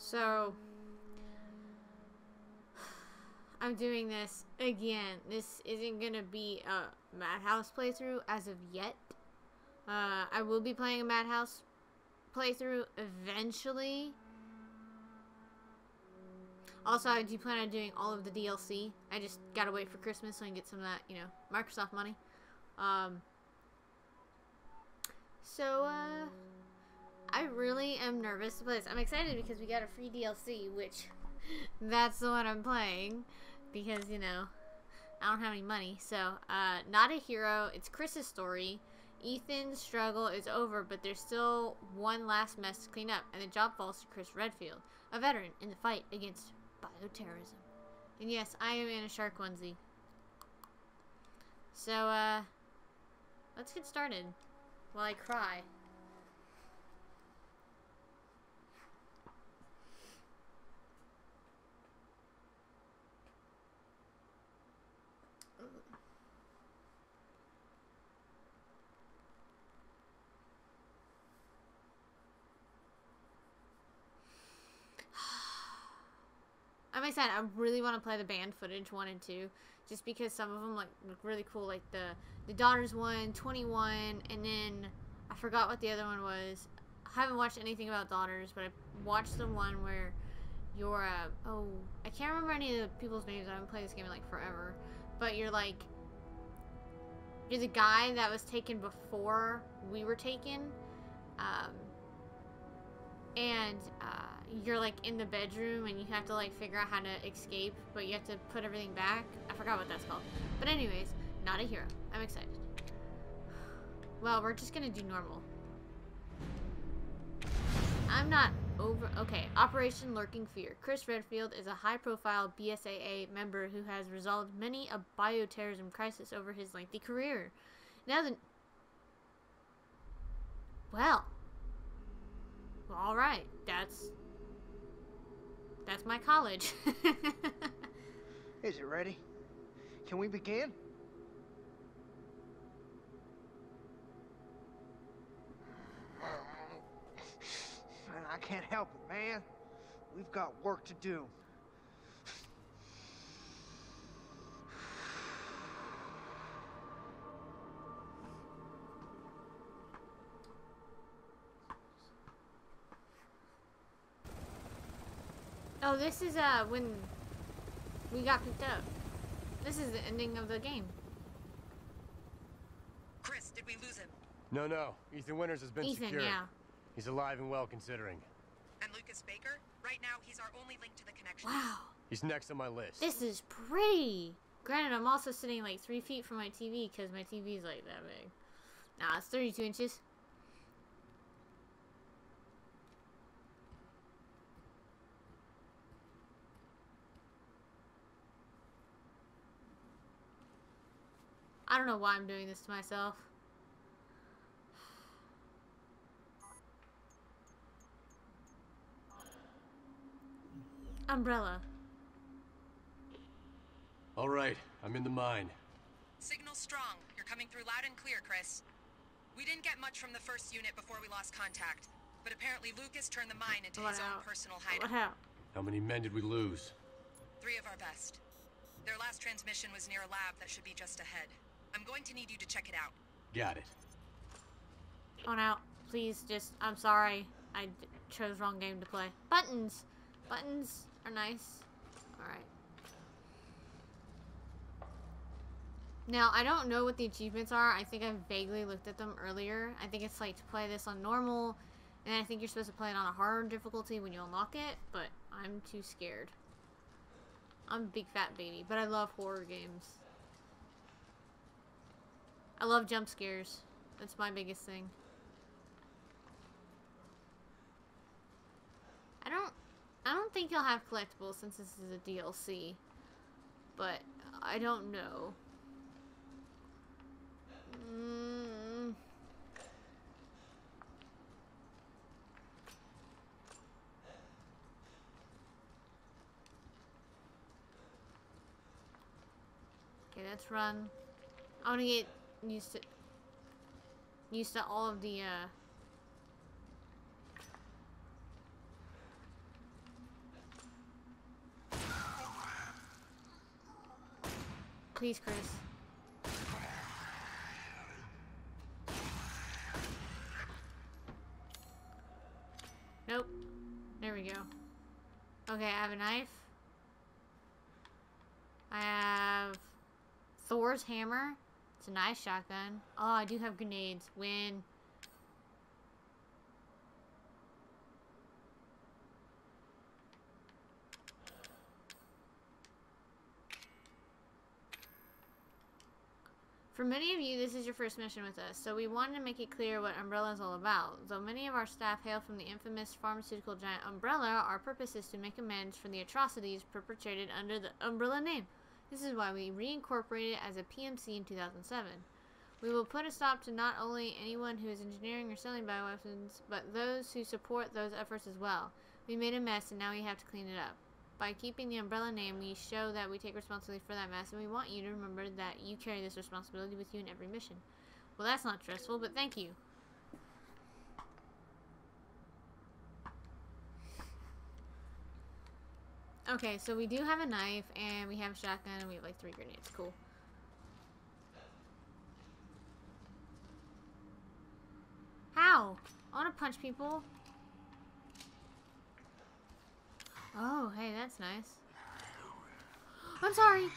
So, I'm doing this again. This isn't gonna be a Madhouse playthrough as of yet. I will be playing a Madhouse playthrough eventually. Also, I do plan on doing all of the DLC. I just gotta wait for Christmas so I can get some of that, you know, Microsoft money. I really am nervous to play this. I'm excited because we got a free DLC, which that's the one I'm playing because, you know, I don't have any money. So, Not a Hero. It's Chris's story. Ethan's struggle is over, but there's still one last mess to clean up, and the job falls to Chris Redfield, a veteran in the fight against bioterrorism. And yes, I am in a shark onesie. So, let's get started while I cry. I'm excited. I really want to play the band footage 1 and 2, just because some of them look really cool. Like the Daughters one, 21, and then I forgot what the other one was. I haven't watched anything about Daughters, but I watched the one where you're I can't remember any of the people's names. I haven't played this game in like forever, but you're the guy that was taken before we were taken, and you're like in the bedroom and you have to like figure out how to escape, but you have to put everything back. I forgot what that's called. But anyways, Not a Hero. I'm excited. Well, we're just gonna do normal. I'm not over. Okay, Operation Lurking Fear. Chris Redfield is a high-profile BSAA member who has resolved many a bioterrorism crisis over his lengthy career. Now the... Well, all right. That's my college. Is it ready? Can we begin? I can't help it, man. We've got work to do. Oh, this is when we got picked up. This is the ending of the game. Chris, did we lose him? No. Ethan Winters has been secured. Yeah. He's alive and well considering. And Lucas Baker? Right now, he's our only link to the connection. Wow. He's next on my list. This is pretty. Granted, I'm also sitting like 3 feet from my TV because my TV is like that big. Nah, it's 32 inches. I don't know why I'm doing this to myself. Umbrella. All right, I'm in the mine. Signal strong. You're coming through loud and clear, Chris. We didn't get much from the first unit before we lost contact, but apparently Lucas turned the mine into his own personal hideout. How many men did we lose? 3 of our best. Their last transmission was near a lab that should be just ahead. I'm going to need you to check it out. Got it. On out. Please, just, I'm sorry. I chose wrong game to play. Buttons. Buttons are nice. Alright. Now, I don't know what the achievements are. I think I vaguely looked at them earlier. I think it's like to play this on normal, and I think you're supposed to play it on a hard difficulty when you unlock it, but I'm too scared. I'm a big fat baby, but I love horror games. I love jump scares. That's my biggest thing. I don't think you'll have collectibles since this is a DLC, but I don't know. Okay, let's run. I want to get used to all of the Please, Chris. Nope. There we go. Okay, I have a knife. I have Thor's hammer. It's a nice shotgun. Oh, I do have grenades. Win. For many of you, this is your first mission with us, so we wanted to make it clear what Umbrella is all about. Though many of our staff hail from the infamous pharmaceutical giant Umbrella, our purpose is to make amends for the atrocities perpetrated under the Umbrella name. This is why we reincorporated it as a PMC in 2007. We will put a stop to not only anyone who is engineering or selling bioweapons, but those who support those efforts as well. We made a mess and now we have to clean it up. By keeping the Umbrella name, we show that we take responsibility for that mess, and we want you to remember that you carry this responsibility with you in every mission. Well, that's not stressful, but thank you. Okay, so we do have a knife, and we have a shotgun, and we have like 3 grenades. Cool. How? I want to punch people. Oh, hey, that's nice. I'm sorry.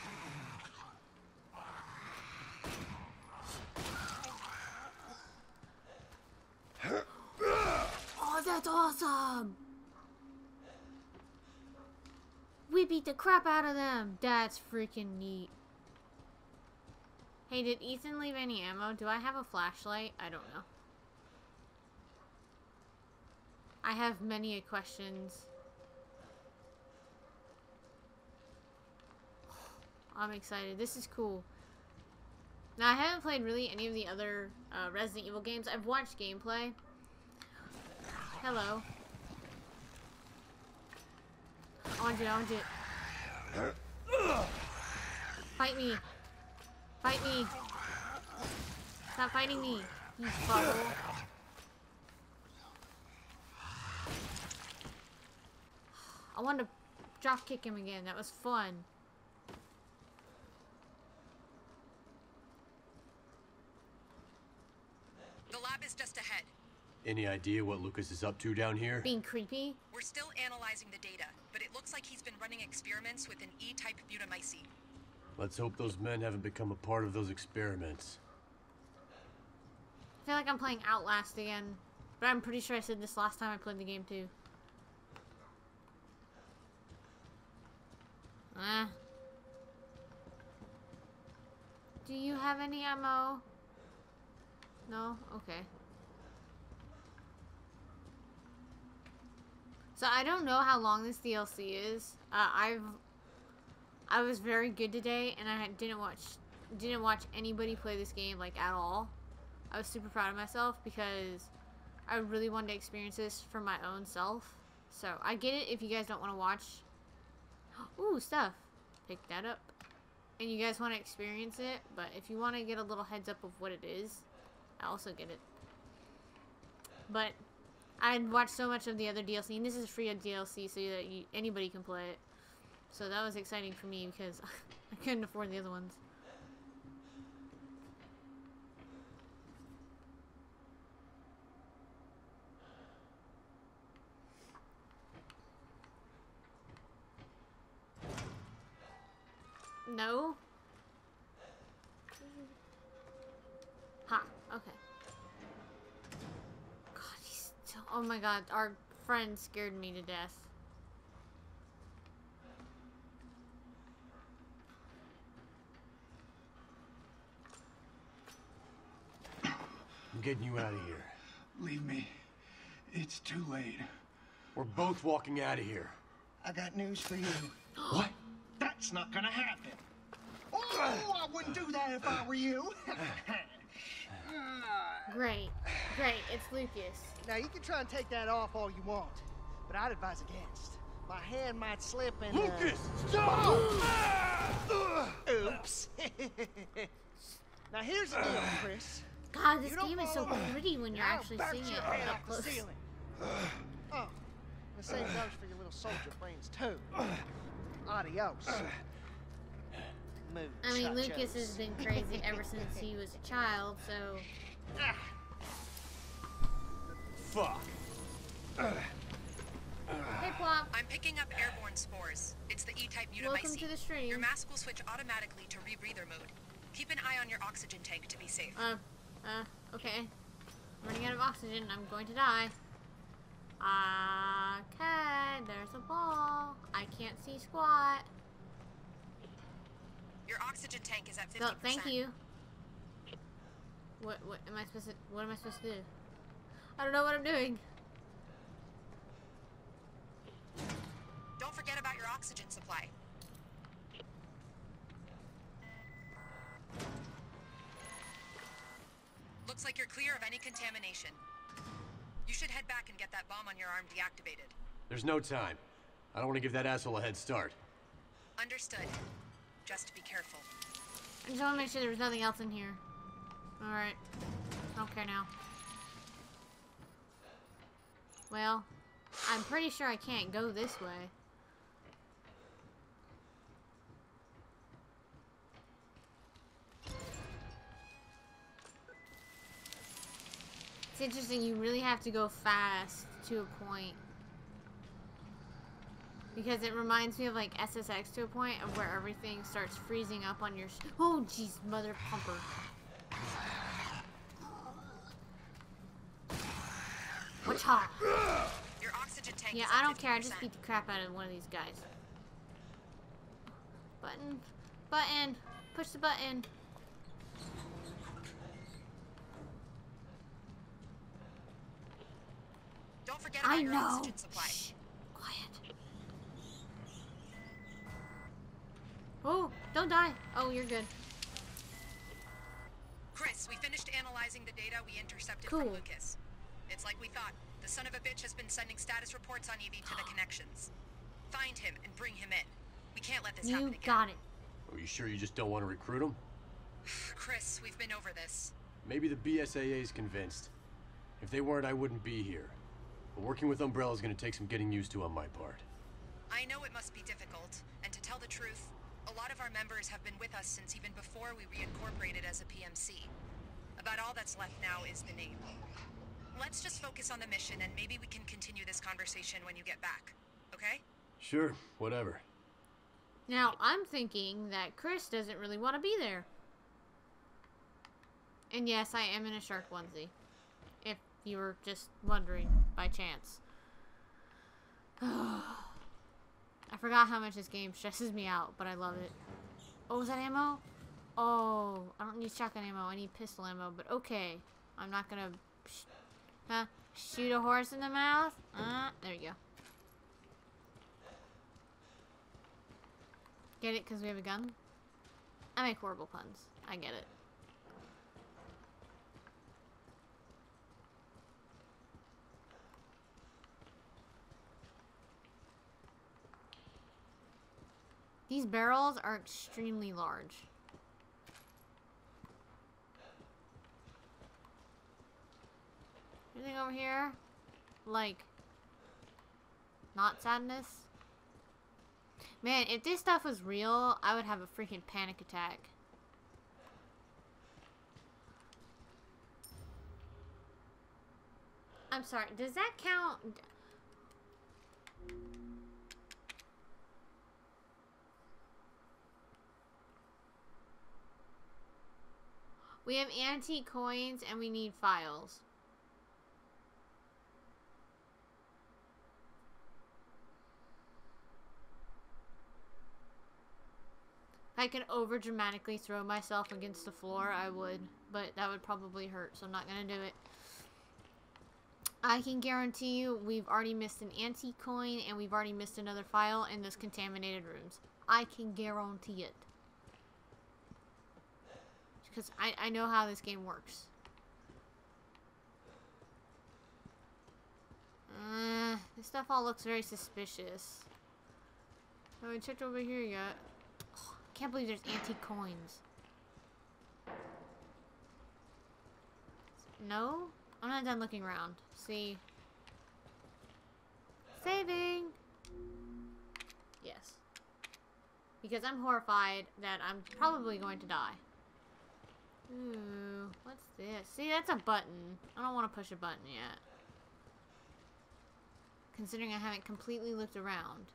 Oh, that's awesome. We beat the crap out of them. That's freaking neat. Hey, did Ethan leave any ammo? Do I have a flashlight? I don't know. I have many questions. I'm excited. This is cool. Now, I haven't played really any of the other Resident Evil games. I've watched gameplay. Hello. I want you. Fight me. Fight me. Stop fighting me, you bubble. I wanted to drop kick him again. That was fun. The lab is just ahead. Any idea what Lucas is up to down here? Being creepy? We're still analyzing the data, but it looks like he's been running experiments with an E-type butamycete. Let's hope those men haven't become a part of those experiments. I feel like I'm playing Outlast again, but I'm pretty sure I said this last time I played the game too. Do you have any ammo? No? Okay. So I don't know how long this DLC is. I was very good today, and I didn't watch anybody play this game like at all. I was super proud of myself because I really wanted to experience this for my own self. So I get it if you guys don't want to watch. Ooh, stuff. Pick that up. And you guys want to experience it, but if you want to get a little heads up of what it is, I also get it. But I watched so much of the other DLC, and this is free DLC, so that anybody can play it. So that was exciting for me because I couldn't afford the other ones. No? Ha, okay. God, he's still... Oh my god, our friend scared me to death. I'm getting you out of here. Leave me. It's too late. We're both walking out of here. I got news for you. What? That's not gonna happen. Oh, I wouldn't do that if I were you. Great. Great, it's Lucas. Now, you can try and take that off all you want, but I'd advise against. My hand might slip and... Lucas! Stop! Oops. Now, here's the deal, Chris. God, this You don't game is so follow me, pretty when you're I'll actually bounce seeing your it head up off the close. ceiling. Oh, the same goes for your little soldier brains, too. Adios. mood. I mean, Chuchos. Lucas has been crazy ever since he was a child, so... Fuck. Hey, Plop. I'm picking up airborne spores. It's the E-type mutamycete. Welcome to the stream. Your mask will switch automatically to rebreather mode. Keep an eye on your oxygen tank to be safe. Okay. I'm running out of oxygen. I'm going to die. Okay, there's a ball. I can't see squat. Your oxygen tank is at 50%. So, thank you. What am I supposed to do? I don't know what I'm doing. Don't forget about your oxygen supply. Looks like you're clear of any contamination. You should head back and get that bomb on your arm deactivated. There's no time. I don't want to give that asshole a head start. Understood. Just be careful. I just want to make sure there's nothing else in here. Alright. I don't care now. Well, I'm pretty sure I can't go this way. It's interesting, you really have to go fast to a point. Because it reminds me of like SSX to a point of where everything starts freezing up on your oh jeez, mother pumper. What's hot? Your oxygen tank Yeah, is I at don't care, I 50%. just beat the crap out of one of these guys. Button. Button. Push the button. Don't forget about your oxygen supply. Shh. Quiet. Oh, don't die. Oh, you're good. Chris, we finished analyzing the data we intercepted Cool. from Lucas. It's like we thought. The son of a bitch has been sending status reports on Evie to the connections. Find him and bring him in. We can't let this happen You again. got it. Are you sure you just don't want to recruit him? Chris, we've been over this. Maybe the BSAA's convinced. If they weren't, I wouldn't be here. But working with Umbrella is going to take some getting used to on my part. I know it must be difficult, and to tell the truth, a lot of our members have been with us since even before we reincorporated as a PMC. About all that's left now is the name. Let's just focus on the mission, and maybe we can continue this conversation when you get back. Okay? Sure, whatever. Now, I'm thinking that Chris doesn't really want to be there. And yes, I am in a shark onesie. If you were just wondering by chance. I forgot how much this game stresses me out, but I love it. Oh, was that ammo? Oh, I don't need shotgun ammo. I need pistol ammo, but okay. I'm not gonna... shoot a horse in the mouth? There you go. Get it because we have a gun? I make horrible puns. I get it. These barrels are extremely large. Anything over here? Like, not sadness? Man, if this stuff was real, I would have a freaking panic attack. I'm sorry, does that count? We have antique coins and we need files. If I could over dramatically throw myself against the floor, I would, but that would probably hurt, so I'm not gonna do it. I can guarantee you we've already missed an antique coin and we've already missed another file in those contaminated rooms. I can guarantee it. Because I know how this game works. This stuff all looks very suspicious. Have I checked over here yet? Oh, I can't believe there's antique coins. No? I'm not done looking around. See? Saving! Yes. Because I'm horrified that I'm probably going to die. Ooh, what's this? See, that's a button. I don't want to push a button yet. Considering I haven't completely looked around.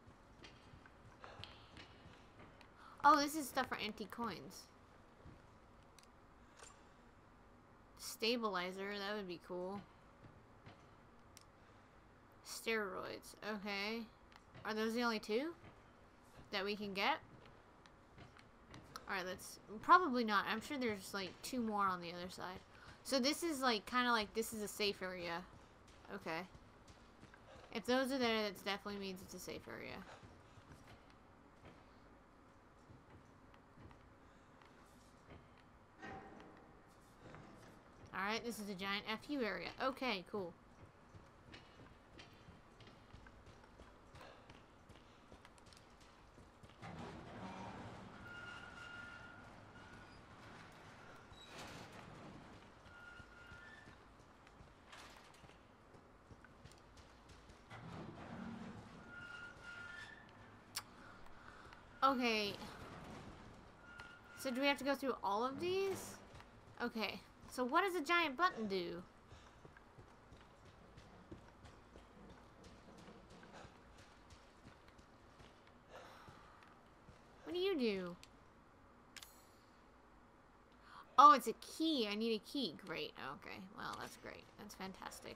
Oh, this is stuff for empty coins. Stabilizer, that would be cool. Steroids, okay. Are those the only two that we can get? Alright, let's... Probably not. I'm sure there's like 2 more on the other side. So this is like, kind of like, this is a safe area. Okay. If those are there, that definitely means it's a safe area. Alright, this is a giant FU area. Okay, cool. Okay. So do we have to go through all of these? Okay. So what does a giant button do? What do you do? Oh, it's a key. I need a key. Great. Okay. Well, that's great. That's fantastic.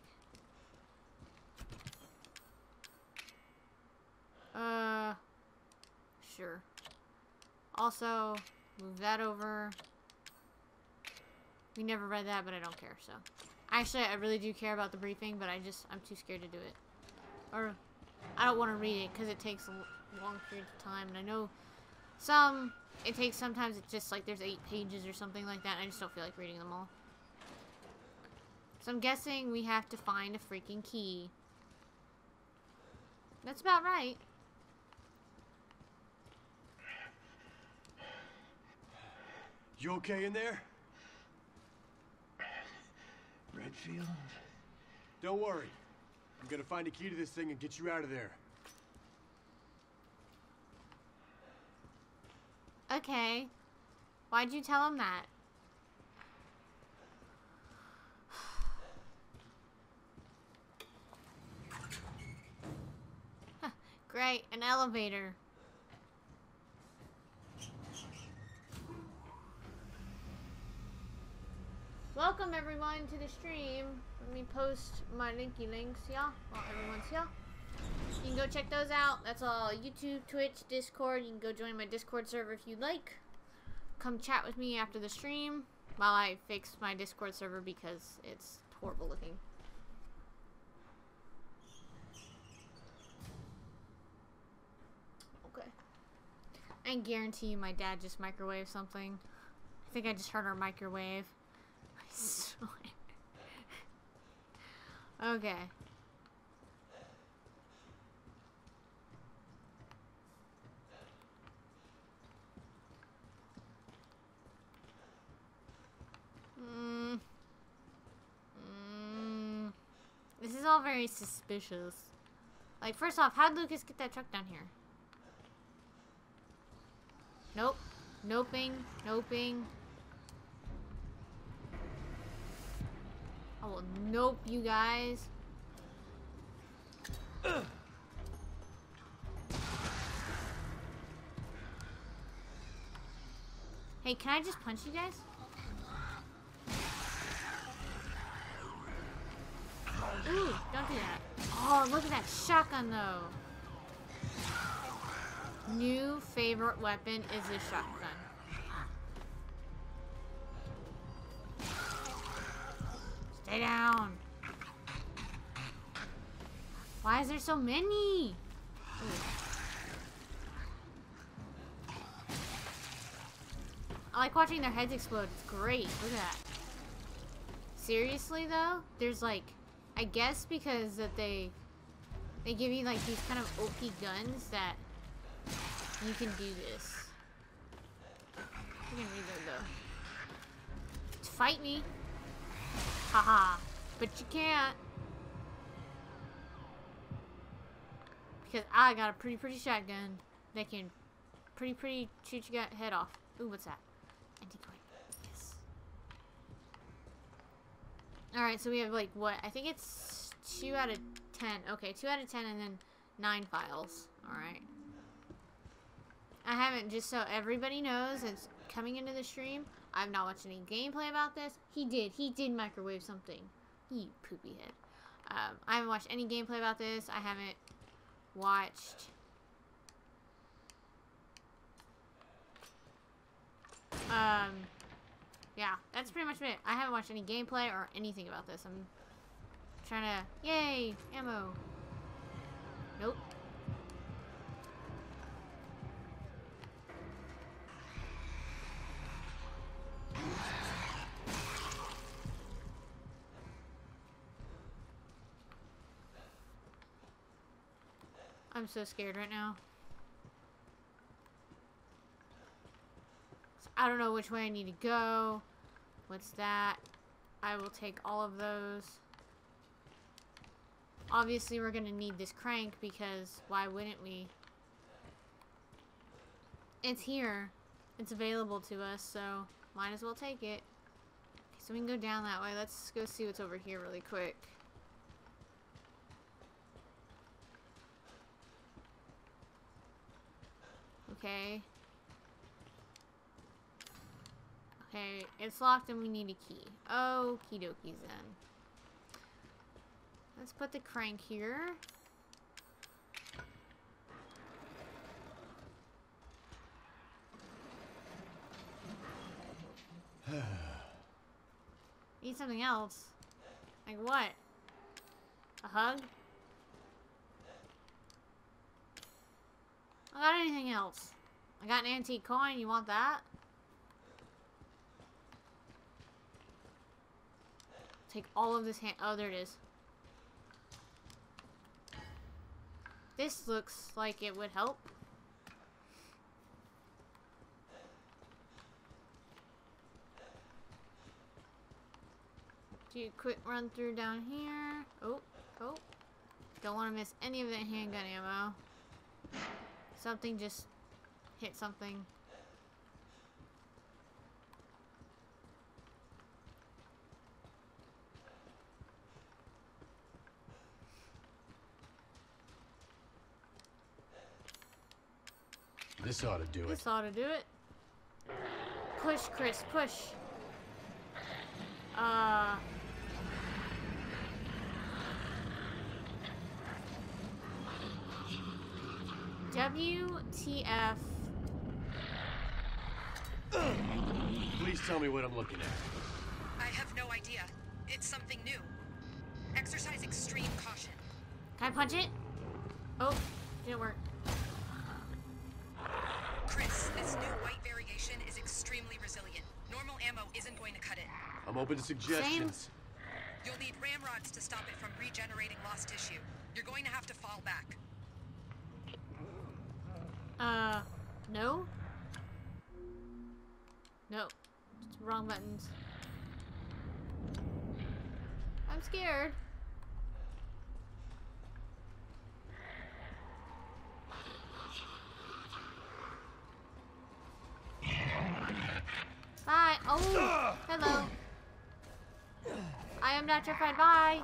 Sure. Also, move that over. We never read that, but I don't care, so. Actually, I really do care about the briefing, but I'm too scared to do it. Or, I don't want to read it, because it takes a long period of time, and I know sometimes it's just like there's 8 pages or something like that, and I just don't feel like reading them all. So I'm guessing we have to find a freaking key. That's about right. You okay in there? Redfield? Don't worry. I'm gonna find a key to this thing and get you out of there. Okay. Why'd you tell him that? Great, an elevator. Welcome everyone to the stream. Let me post my linky links, yeah, while everyone's here. You can go check those out. That's all YouTube, Twitch, Discord. You can go join my Discord server if you'd like. Come chat with me after the stream while I fix my Discord server because it's horrible looking. Okay. I guarantee you my dad just microwaved something. I think I just heard our microwave. I swear. Okay. This is all very suspicious. Like, first off, how'd Lucas get that truck down here? Nope. Noping. Noping. I will nope you guys. Ugh. Hey, can I just punch you guys? Ooh, don't do that. Oh, look at that shotgun, though. New favorite weapon is a shotgun. Stay down. Why is there so many? Ooh. I like watching their heads explode. It's great. Look at that. Seriously, though? There's like... I guess because that they give you like these kind of OP guns that you can do this. You can reload though. Fight me. Haha. But you can't. Because I got a pretty shotgun that can Pretty. Shoot your head off. Ooh, what's that? Anti-coin. Yes. Alright, so we have, like, what? I think it's 2 out of 10. Okay, 2 out of 10 and then 9 files. Alright. I haven't, just so everybody knows, it's coming into the stream. I've not watched any gameplay about this. He did microwave something. You poopy head. I haven't watched any gameplay about this. I haven't watched... yeah, that's pretty much it. I haven't watched any gameplay or anything about this. I'm trying to... Yay! Ammo! Nope. I'm so scared right now. I don't know which way I need to go. What's that? I will take all of those. Obviously, we're going to need this crank because why wouldn't we? It's here. It's available to us, so might as well take it. Okay, so we can go down that way. Let's go see what's over here really quick. Okay. Okay, it's locked and we need a key. Okie dokies then. Let's put the crank here. Need something else. Like what? A hug? I got anything else? I got an antique coin. You want that? Take all of this hand. Oh, there it is. This looks like it would help. Do a quick run through down here. Oh. Don't want to miss any of that handgun ammo. Something just hit something. This ought to do it. This ought to do it. Push, Chris, push. WTF. Please tell me what I'm looking at. I have no idea. It's something new. Exercise extreme caution. Can I punch it? Oh, didn't work. Chris, this new white variation is extremely resilient. Normal ammo isn't going to cut it. I'm open to suggestions. You'll need ramrods to stop it from regenerating lost tissue. You're going to have to fall back. No? No. It's wrong buttons. I'm scared. Bye. Oh, hello. I am not terrified. Bye.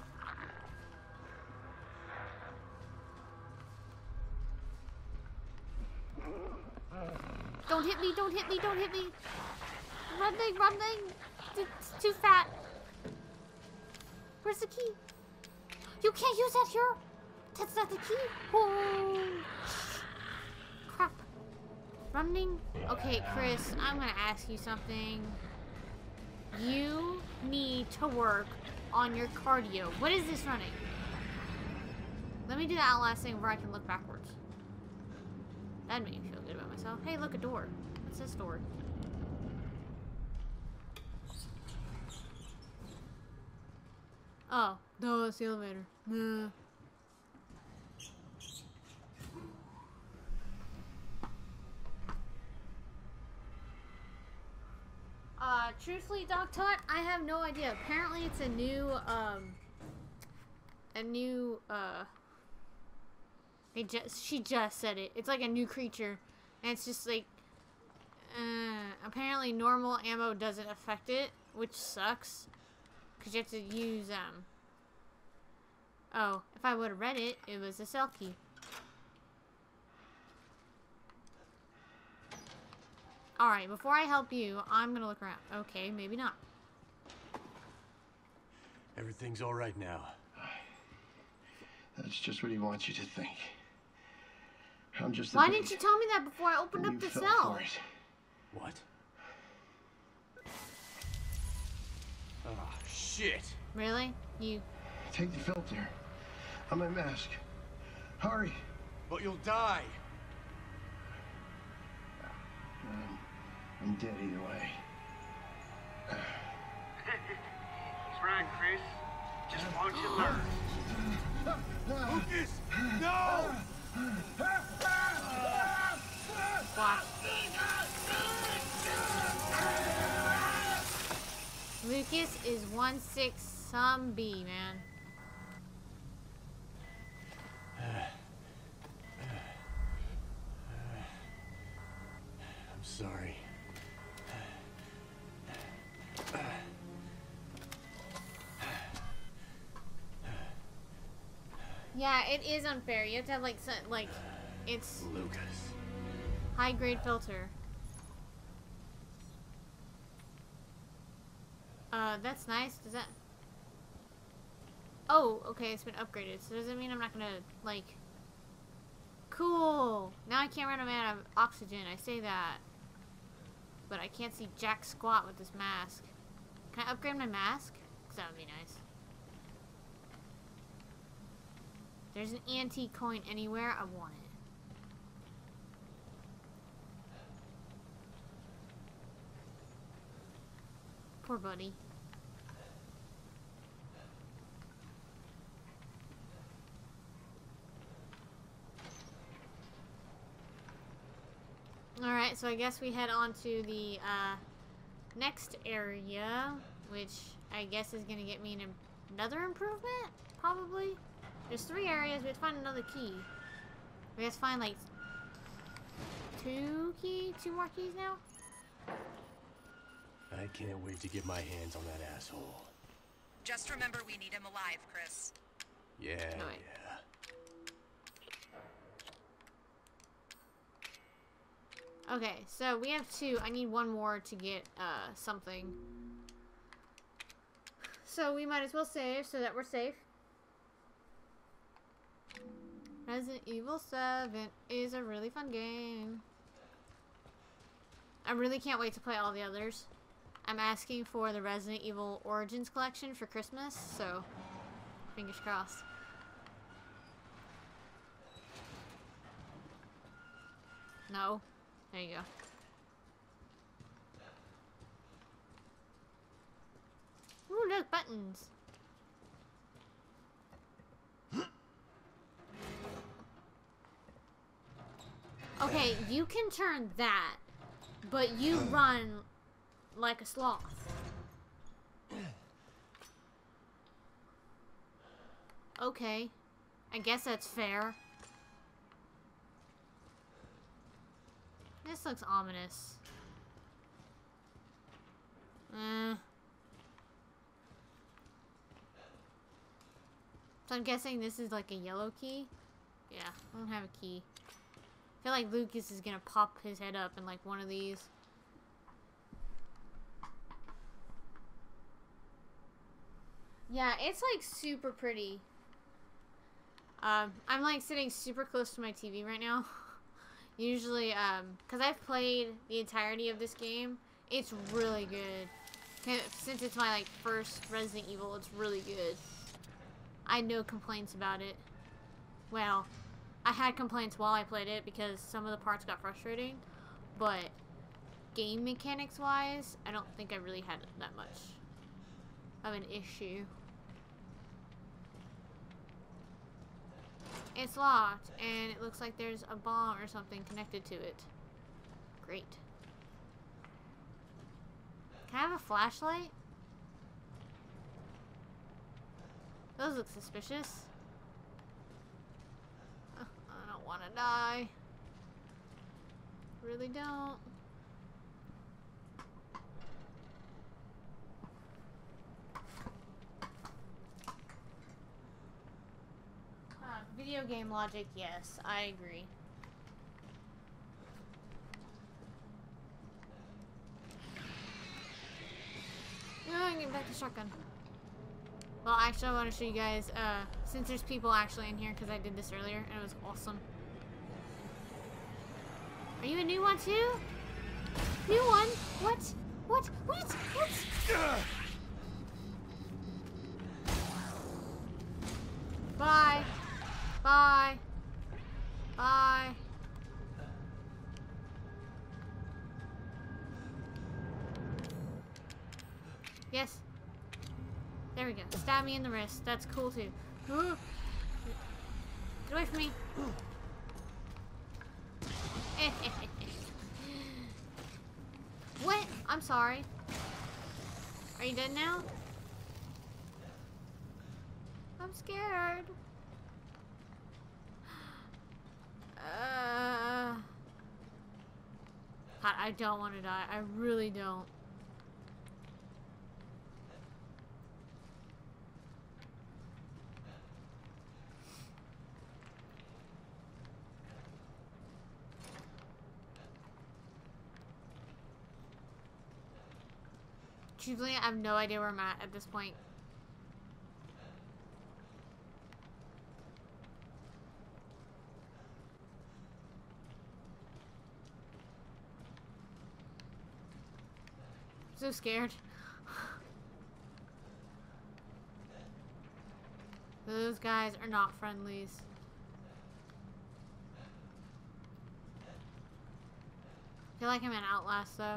Don't hit me, don't hit me, don't hit me. Running. It's too fat. Where's the key? You can't use that here. That's not the key. Oh, crap. Running. Okay, Chris, I'm gonna ask you something. You need to work on your cardio. What is this running? Let me do that last thing where I can look backwards. That'd make me feel good about myself. Hey, look, a door. What's this door? Oh, no, it's the elevator. Nah. Truthfully, Doc Tot, I have no idea. Apparently it's a new, she just said it. It's like a new creature And it's just like, apparently normal ammo doesn't affect it, which sucks. Because you have to use, oh, if I would have read it, it was a cell key. Alright, before I help you, I'm gonna look around. Okay, maybe not. Everything's all right now. That's just what he wants you to think. I'm just. Why didn't you tell me that before I opened up the cell? What? Oh, shit. Really? You? Take the filter. On my mask. Hurry. But you'll die. I'm dead either way. What's wrong, Chris? Just won't you learn? Lucas! No! Watch. Lucas is 1/6 some B, man. I'm sorry. Yeah, it is unfair. You have to have like it's Lucas. high grade filter. That's nice. Does that? Oh, okay. It's been upgraded. So does it mean I'm not gonna like? Cool. Now I can't run out of oxygen. I say that, but I can't see jack squat with this mask. Can I upgrade my mask? 'Cause that would be nice. There's an antique coin anywhere. I want it. Poor buddy. Alright, so I guess we head on to the next area, which I guess is going to get me another improvement, probably. There's 3 areas. We have to find another key. We have to find like 2 more keys now. I can't wait to get my hands on that asshole. Just remember we need him alive, Chris. Yeah, No, wait. yeah. Okay, so we have 2. I need 1 more to get something. So we might as well save so that we're safe. Resident Evil 7 is a really fun game. I really can't wait to play all the others. I'm asking for the Resident Evil Origins collection for Christmas, so fingers crossed. No. There you go. Ooh, look, buttons. Okay, you can turn that, but you run like a sloth. Okay, I guess that's fair. This looks ominous. So I'm guessing this is like a yellow key? Yeah, I don't have a key. I feel like Lucas is gonna pop his head up in like one of these. Yeah, it's like super pretty. I'm like sitting super close to my TV right now. Usually, cause I've played the entirety of this game. It's really good. Since it's my like first Resident Evil, it's really good. I had no complaints about it. Well, I had complaints while I played it because some of the parts got frustrating, but game mechanics wise, I don't think I really had that much of an issue. It's locked, and it looks like there's a bomb or something connected to it. Great. Can I have a flashlight? Those look suspicious. I don't want to die. Really don't. Video game logic, yes, I agree. Oh, I'm getting back to shotgun. Well, actually, I want to show you guys, since there's people actually in here, because I did this earlier, and it was awesome. Are you a new one, too? New one? What? What? What? What? Bye. Bye. Bye. Yes. There we go. Stab me in the wrist. That's cool too. Ooh. Get away from me. What? I'm sorry. Are you dead now? I'm scared. God, I don't want to die. I really don't. Truthfully, I have no idea where I'm at this point. So scared. Those guys are not friendlies. I feel like I'm in Outlast though.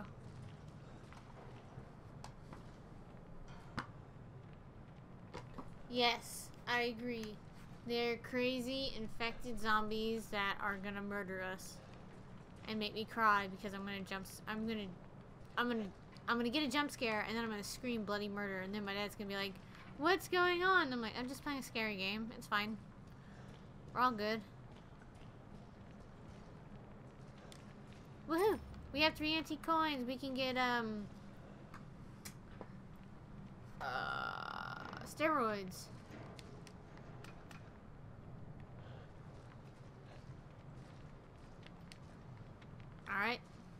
Yes, I agree. They're crazy, infected zombies that are gonna murder us and make me cry because I'm gonna get a jump scare and then I'm gonna scream bloody murder and then my dad's gonna be like, "What's going on?" I'm like, "I'm just playing a scary game. It's fine. We're all good." Woohoo! We have 3 antique coins. We can get steroids. All right.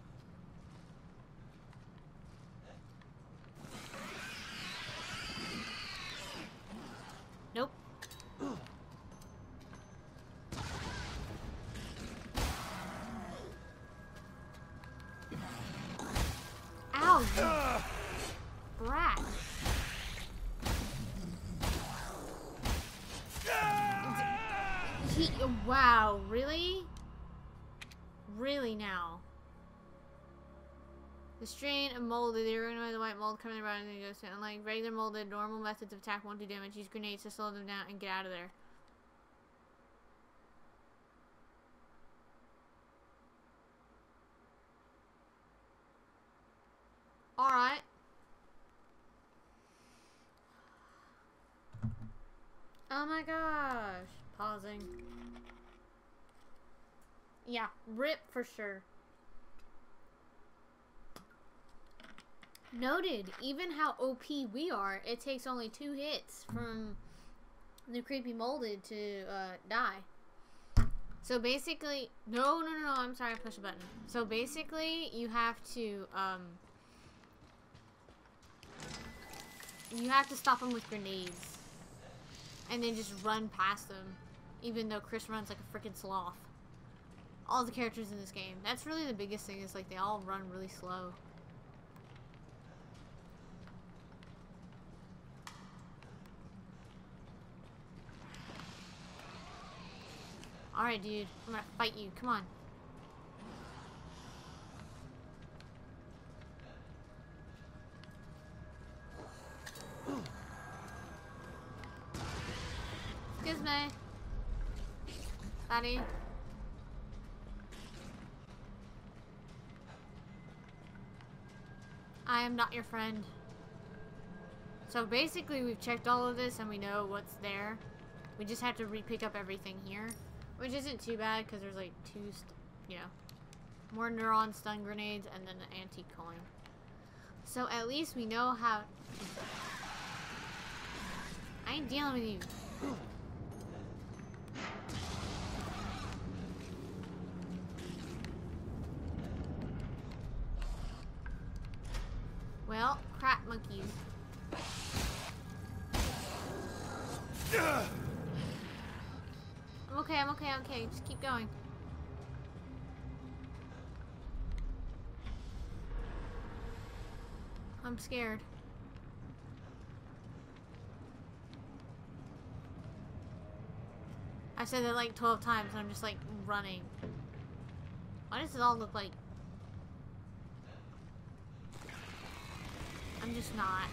Nope. Ow, you brat. Wow, really? Really now? The strain of molded, they recognize the white mold coming around and they go to, unlike regular molded, normal methods of attack won't do damage. Use grenades to slow them down and get out of there. Alright. Oh my gosh. Pausing. Yeah, rip for sure. Noted, even how OP we are, it takes only 2 hits from the creepy molded to die. So basically, no, I'm sorry, I pushed a button. So basically, you have to stop them with grenades. And then just run past them. Even though Chris runs like a freaking sloth. All the characters in this game. That's really the biggest thing, is like they all run really slow. Alright, dude. I'm gonna fight you. Come on. Excuse me. Buddy. I am not your friend. So basically we've checked all of this and we know what's there. We just have to re-pick up everything here. Which isn't too bad because there's like 2, you know. More neuron stun grenades, and then an antique coin. So at least we know how... I ain't dealing with you. Well, crap monkeys. I'm okay, I'm okay, I'm okay. Just keep going. I'm scared. I said that like 12 times and I'm just like running. Why does it all look like... I'm just not.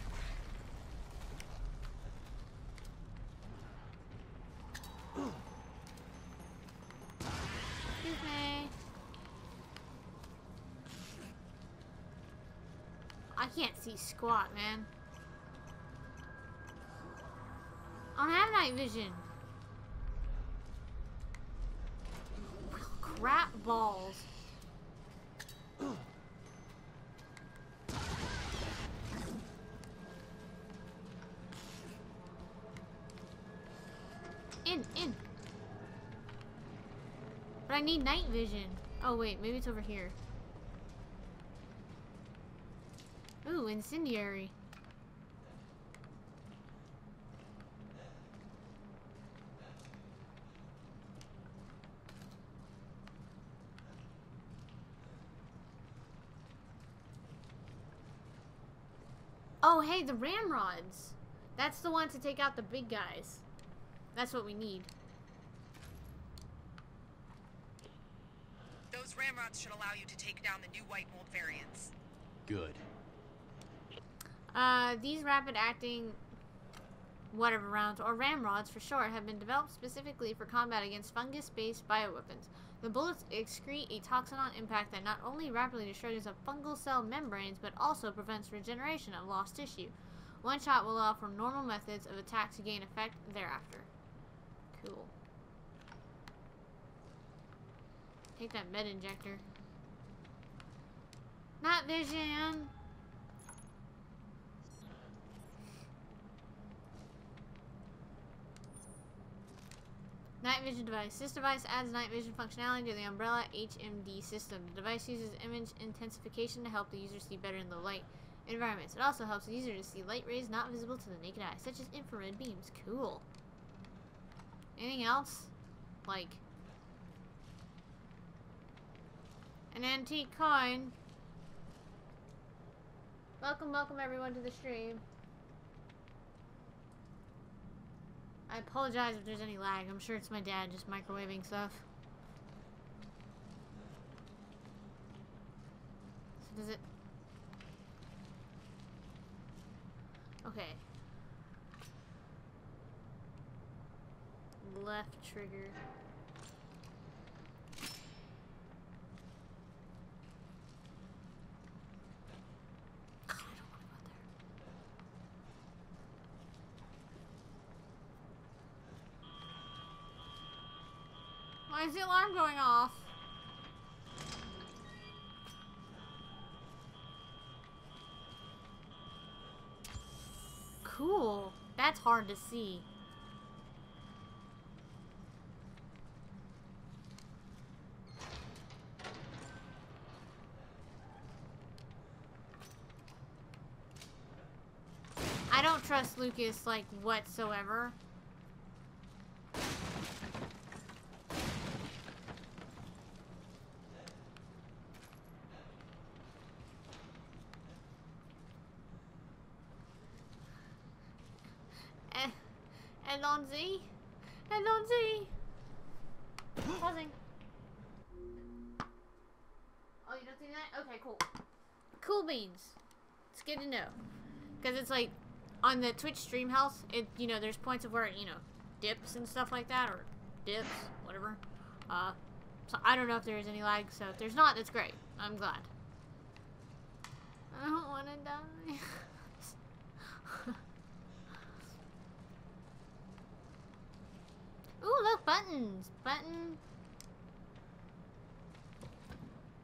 Excuse me. I can't see squat, man. I don't have night vision. Crap balls. In. But I need night vision. Oh wait, maybe it's over here. Ooh, incendiary. Oh, hey, the ramrods. That's the one to take out the big guys. That's what we need. Those ramrods should allow you to take down the new white mold variants. Good. These rapid-acting whatever rounds, or ramrods for short, have been developed specifically for combat against fungus-based bioweapons. The bullets excrete a toxin on impact that not only rapidly destroys a fungal cell membranes, but also prevents regeneration of lost tissue. One shot will allow for normal methods of attack to gain effect thereafter. Cool. Take that med injector. Night vision! Night vision device. This device adds night vision functionality to the Umbrella HMD system. The device uses image intensification to help the user see better in low light environments. It also helps the user to see light rays not visible to the naked eye, such as infrared beams. Cool. Anything else? Like an antique coin. Welcome everyone to the stream. I apologize if there's any lag. I'm sure it's my dad just microwaving stuff. So does it... Okay. Left trigger. God, I don't want to go there. Why is the alarm going off? Cool. That's hard to see. I don't trust Lucas, like, whatsoever. Allons-y. Allons-y. Pausing. Oh, you don't see that? Okay, cool. Cool beans. It's good to know. Because it's like, on the Twitch stream house, it, you know, there's points of where it, you know, dips and stuff like that, or dips, whatever. So I don't know if there is any lag, so if there's not, that's great. I'm glad. I don't want to die. Ooh, look, buttons. Button.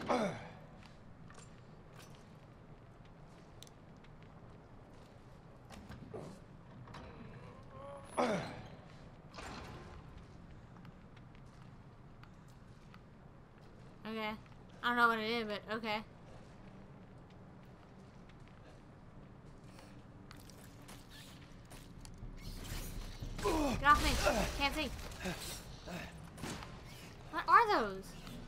Okay. I don't know what it is, but okay. Get off me! Can't see. What are those?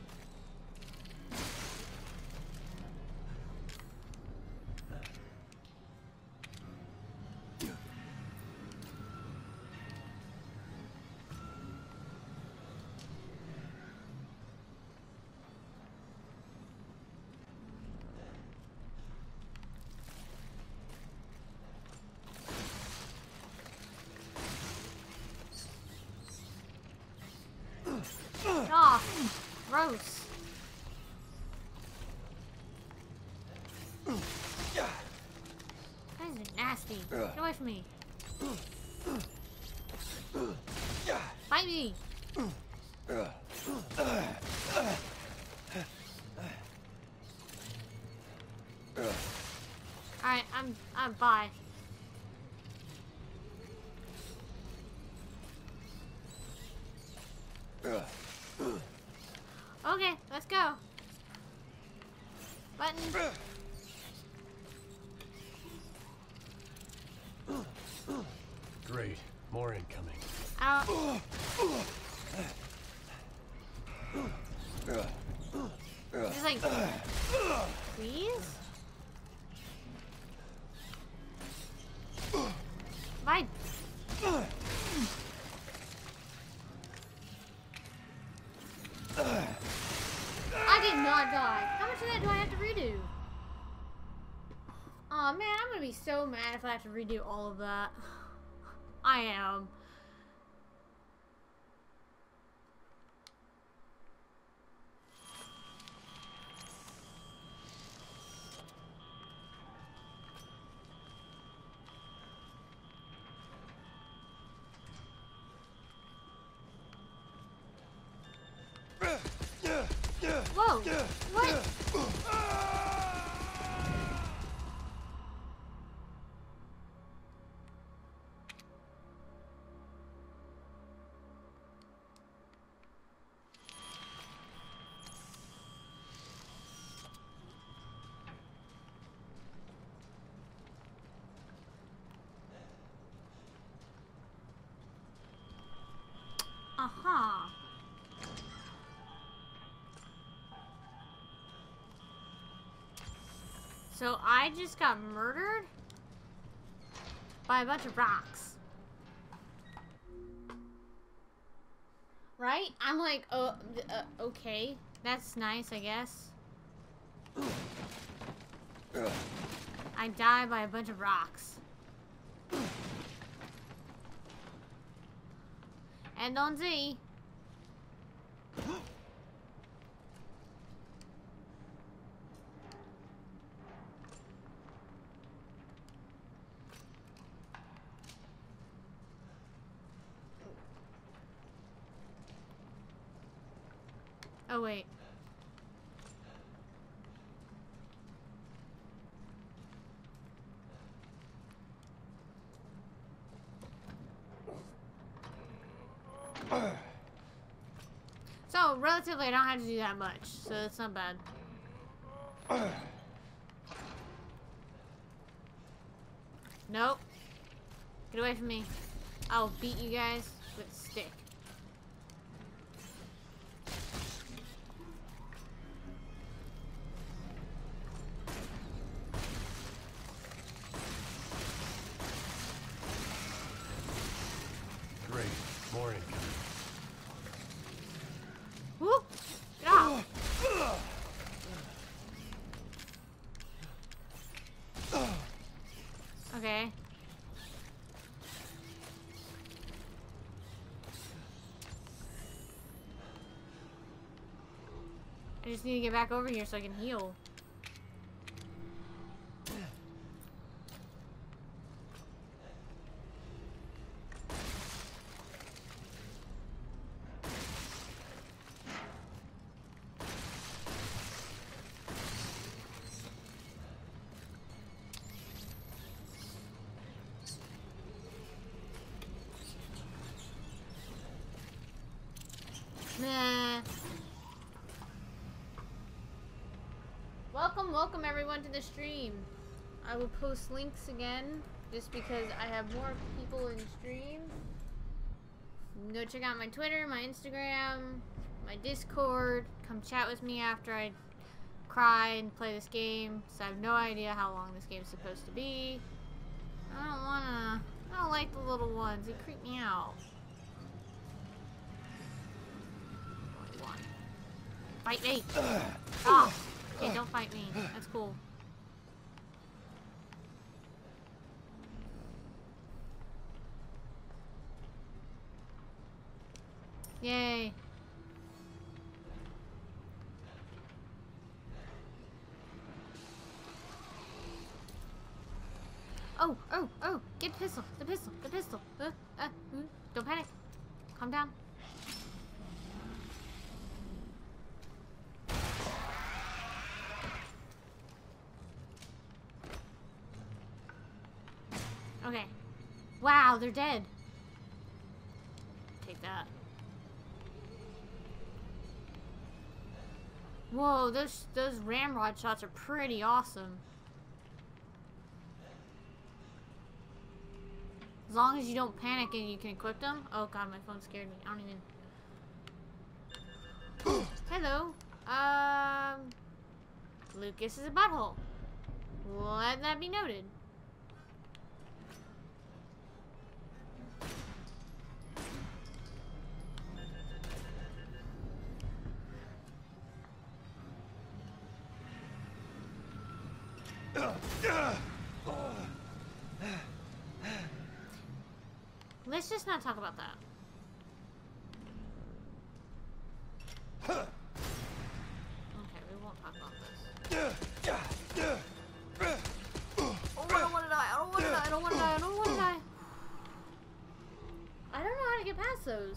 Oh, gross. That is nasty. Get away from me. Fight me. Alright, I'm bye. Okay, let's go. Button. Great. More incoming. Out. Just like, please? Bye. I did not die. How much of that do I have to redo? Aw, man, I'm gonna be so mad if I have to redo all of that. I am. Whoa! What? Uh-huh. So I just got murdered by a bunch of rocks. Right? I'm like, okay. That's nice, I guess. I die by a bunch of rocks. And on Z. Oh, wait. So, relatively, I don't have to do that much, so it's not bad. Nope. Get away from me. I'll beat you guys with a stick. Great. More incoming. Whoop! Get off! Okay. I just need to get back over here so I can heal. Meh. Welcome everyone to the stream. I will post links again just because I have more people in stream. Go check out my Twitter, my Instagram, my Discord. Come chat with me after I cry and play this game. So I have no idea how long this game is supposed to be. I don't like the little ones. They creep me out. Only one. Fight me! Oh! Okay, don't fight me. That's cool. Yay. Oh, get the pistol, the pistol. Don't panic. Calm down. Okay. Wow, they're dead. Take that. Whoa, those ramrod shots are pretty awesome. As long as you don't panic and you can equip them. Oh god, my phone scared me. I don't even... Hello. Lucas is a butthole. Let that be noted. Let's just not talk about that. Okay, we won't talk about this. Oh, I don't want to die. I don't want to die. I don't want to die. I don't want to die. I don't know how to get past those.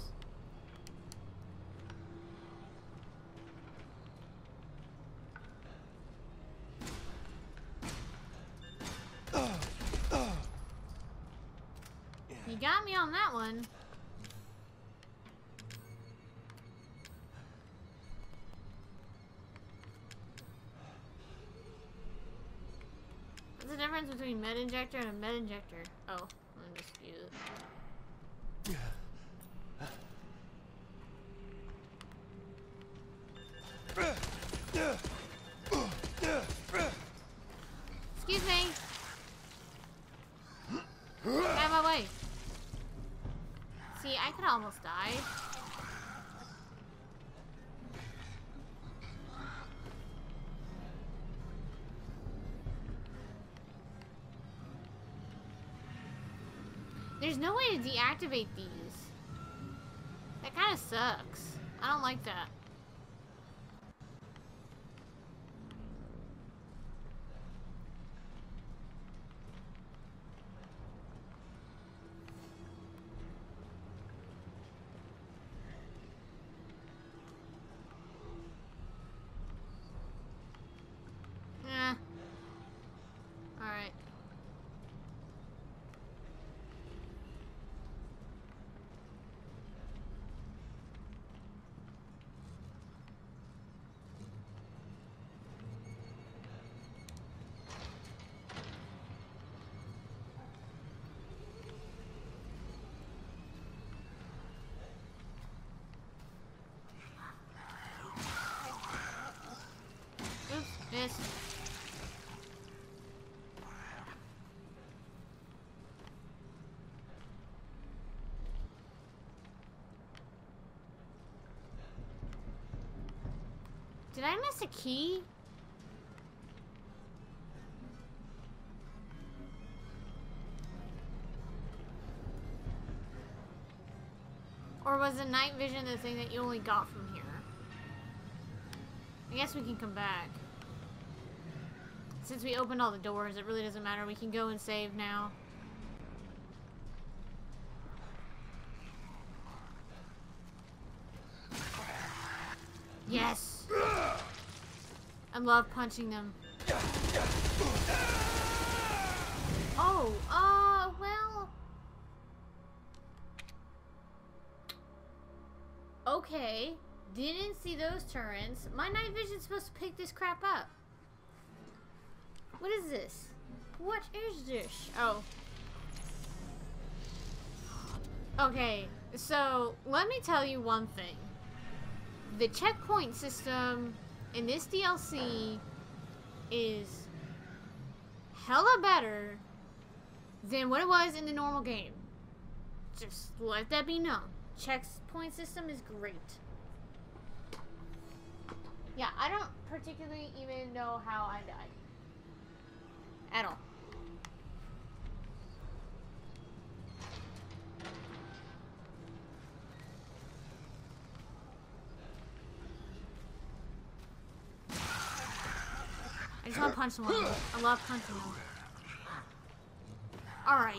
You got me on that one. What's the difference between med injector and a med injector? Oh, I'm just use it. Excuse me. Get out of my way. See, I could almost die. There's no way to deactivate these. That kind of sucks. I don't like that. Alright. Oops, missed. Did I miss a key? Or was the night vision the thing that you only got from here? I guess we can come back. Since we opened all the doors, it really doesn't matter. We can go and save now. Yes! I love punching them. Oh, well... Okay. Didn't see those turrets. My night vision's supposed to pick this crap up. What is this? What is this? Oh. Okay, so let me tell you one thing. The checkpoint system in this DLC is hella better than what it was in the normal game. Just let that be known. Checkpoint system is great. Yeah, I don't particularly even know how I died. At all. I just want to punch someone. I love punching them. Alright.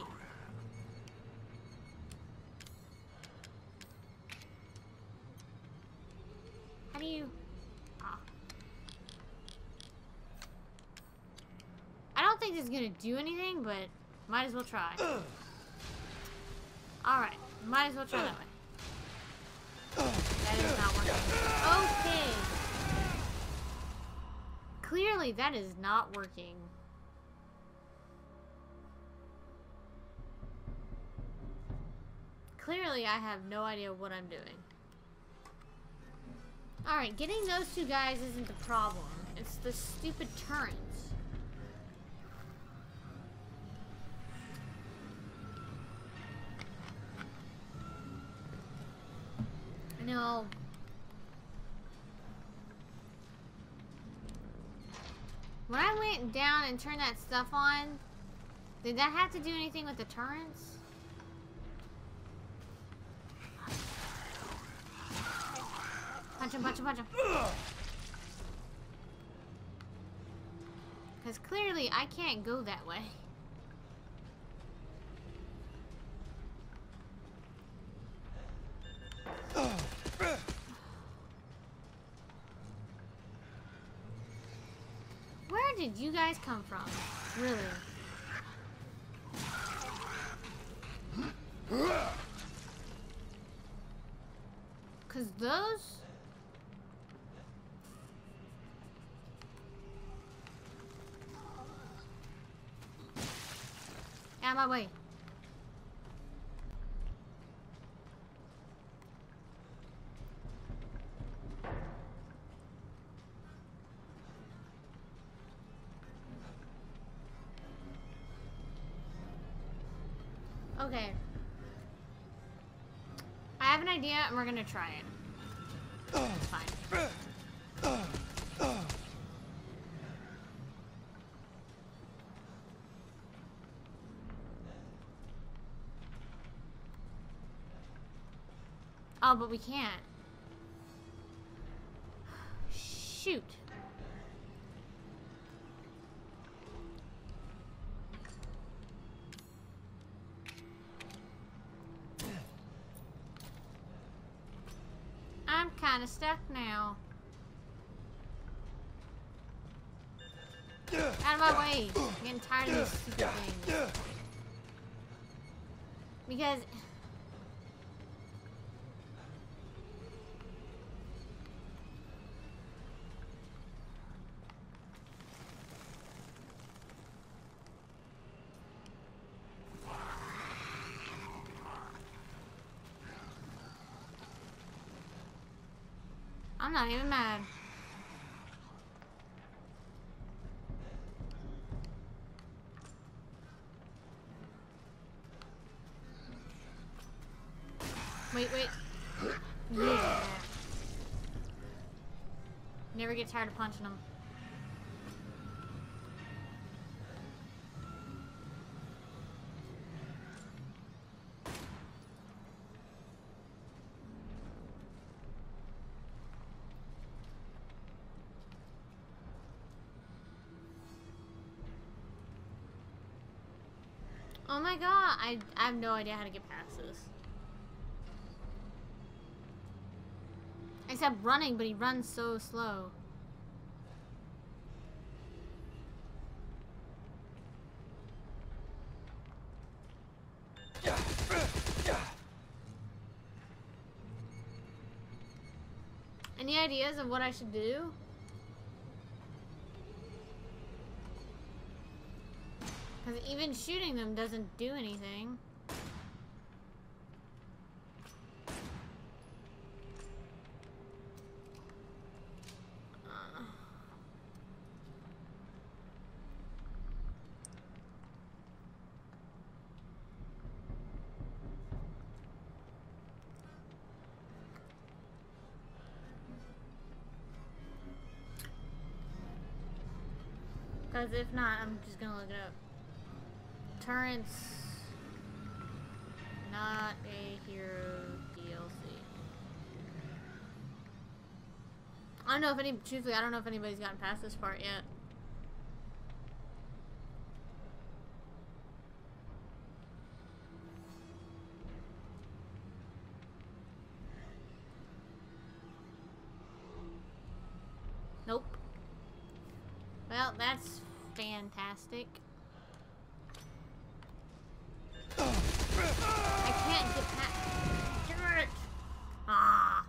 How do you... Ah. I don't think this is going to do anything, but might as well try. Alright. Might as well try that way. That is not working. Okay. Clearly, that is not working. Clearly, I have no idea what I'm doing. Alright, getting those two guys isn't the problem. It's the stupid turrets. No. When I went down and turned that stuff on, did that have to do anything with the turrets? Punch him, punch him, punch him. Because clearly I can't go that way. Where did you guys come from? Really? Because those... Out of my way. Okay. I have an idea and we're gonna try it. It's fine. Oh, but we can't. Shoot. I'm kind of stuck now. Out of my way. I'm getting tired of these stupid things. Because... I'm not even mad. Wait, wait. Yeah. Never get tired of punching them. Oh my god, I have no idea how to get past this. I said running, but he runs so slow. Any ideas of what I should do? Because even shooting them doesn't do anything. Because if not, I'm just gonna look it up. Turrets, not a hero DLC. I don't know if truthfully, I don't know if anybody's gotten past this part yet. Nope. Well, that's fantastic. I can't get past. Damn it! Ah.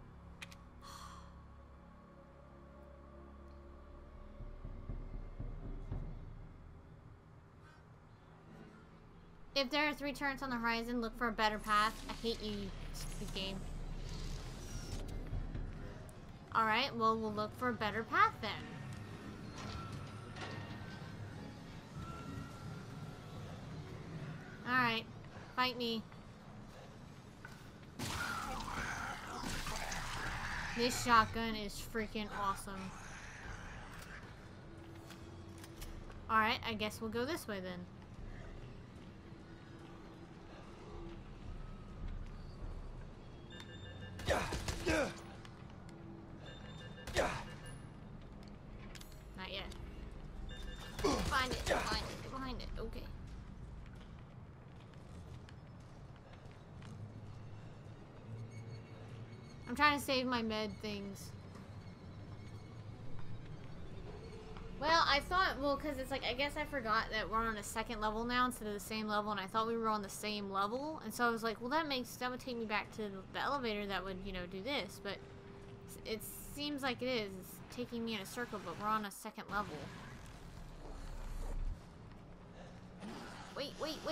If there are 3 turrets on the horizon, look for a better path. I hate you, you stupid game. Alright, well, we'll look for a better path then. Alright, fight me. This shotgun is freaking awesome. Alright, I guess we'll go this way then. Not yet. Find it, find it, find it. Okay. I'm trying to save my med things. Well, I thought, well, because it's like, I guess I forgot that we're on a 2nd level now instead of the same level, and I thought we were on the same level, and so I was like, well, that would take me back to the elevator that would, you know, do this, but it seems like it is. It's taking me in a circle, but we're on a 2nd level. Wait.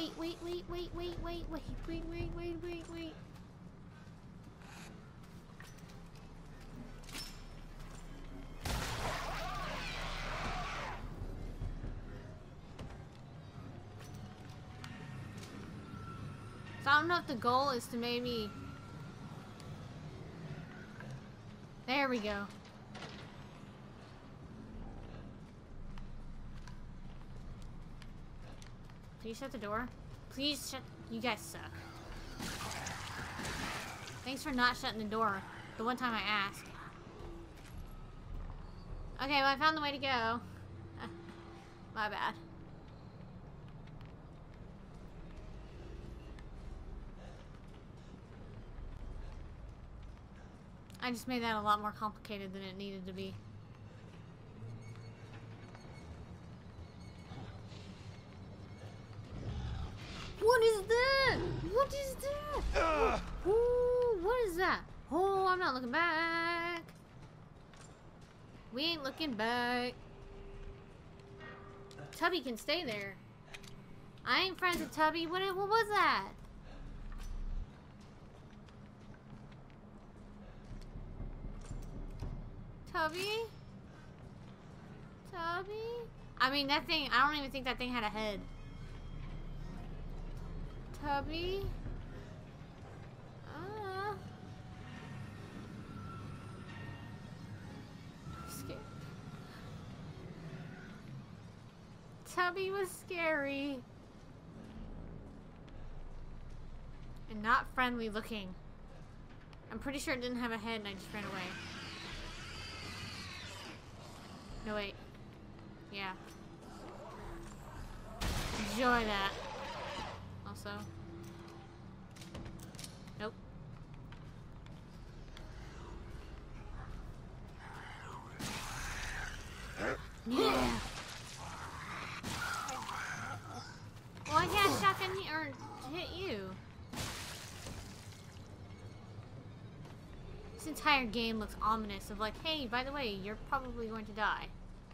So I don't know if the goal is to maybe... There we go. Please shut the door. Please shut... You guys suck. Thanks for not shutting the door. The one time I asked. Okay, well I found the way to go. My bad. I just made that a lot more complicated than it needed to be. What is that? What is that? Ooh, what is that? Oh, I'm not looking back. We ain't looking back. Tubby can stay there. I ain't friends with Tubby. What was that? Tubby? Tubby? I mean, that thing, I don't even think that thing had a head. Tubby? Scared. Tubby was scary. And not friendly looking. I'm pretty sure it didn't have a head and I just ran away. No, wait. Yeah. Enjoy that. Also. Nope. Yeah. Well, I can't shotgun you or hit you. It's entire game looks ominous of like, hey, by the way, you're probably going to die.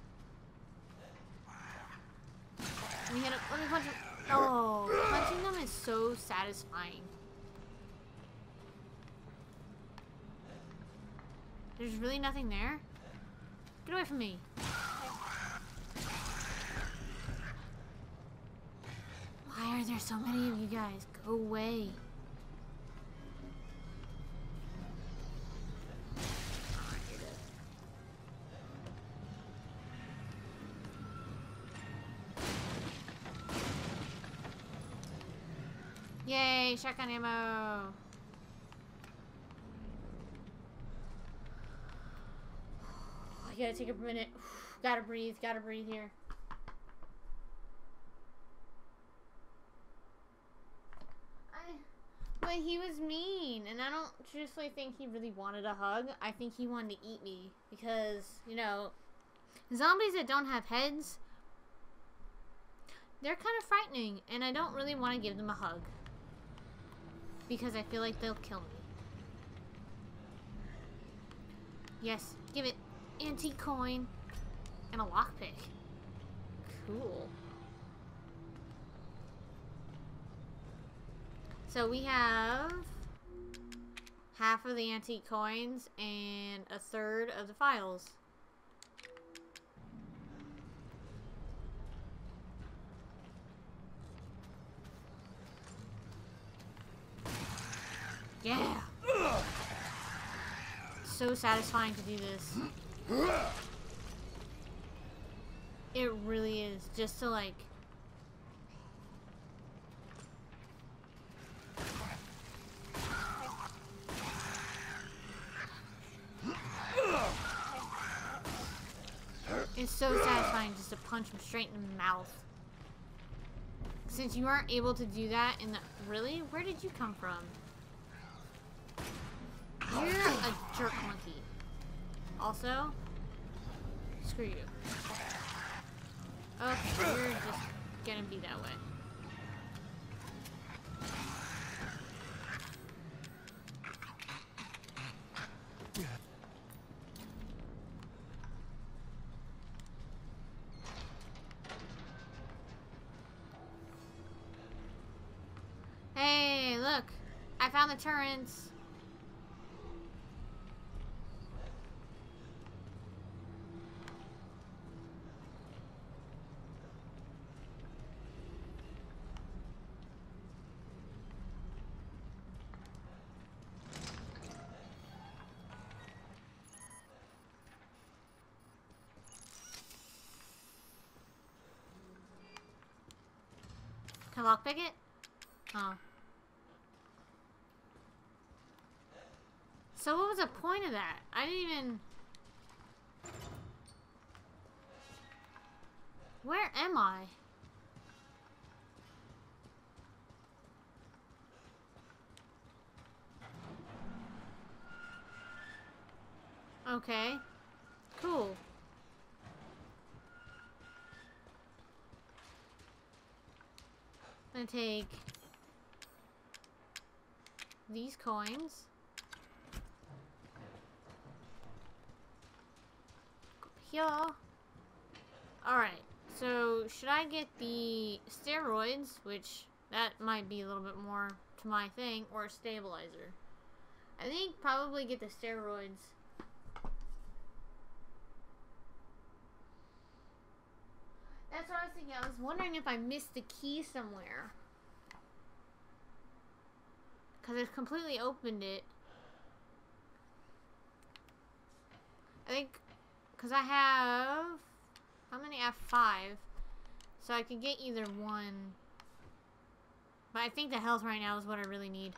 We hit let me punch him. Oh, punching them is so satisfying. There's really nothing there? Get away from me. Why are there so many of you guys? Go away. Yay, shotgun ammo. I gotta take a minute. Gotta breathe here. But he was mean, and I don't truthfully think he really wanted a hug. I think he wanted to eat me because, you know, zombies that don't have heads, they're kind of frightening, and I don't really want to give them a hug because I feel like they'll kill me. Yes, give it. Antique coin and a lockpick. Cool. So we have half of the antique coins and a third of the files. Yeah. So satisfying to do this. It really is, just to like it's so satisfying just to punch him straight in the mouth. Since you aren't able to do that in the really? Where did you come from? You're a jerk monkey. Also, screw you. Okay, you're just gonna be that way. Hey, look! I found the turrets. Can I lockpick it? Oh. So what was the point of that? I didn't even... Where am I? Okay. Cool. I'm gonna take these coins. Here. Alright, so should I get the steroids, which that might be a little bit more to my thing, or a stabilizer? I think probably get the steroids. That's what I was thinking. I was wondering if I missed the key somewhere. Because I completely opened it. I think... Because I have... How many? I have 5. So I could get either one. But I think the health right now is what I really need.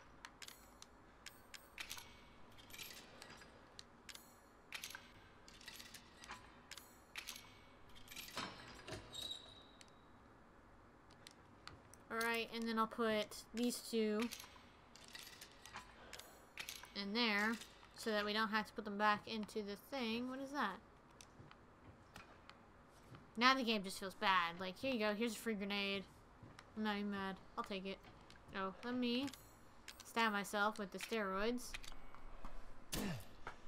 Alright, and then I'll put these two in there so that we don't have to put them back into the thing. What is that? Now the game just feels bad. Like, here you go, here's a free grenade. I'm not even mad. I'll take it. Oh, let me stab myself with the steroids.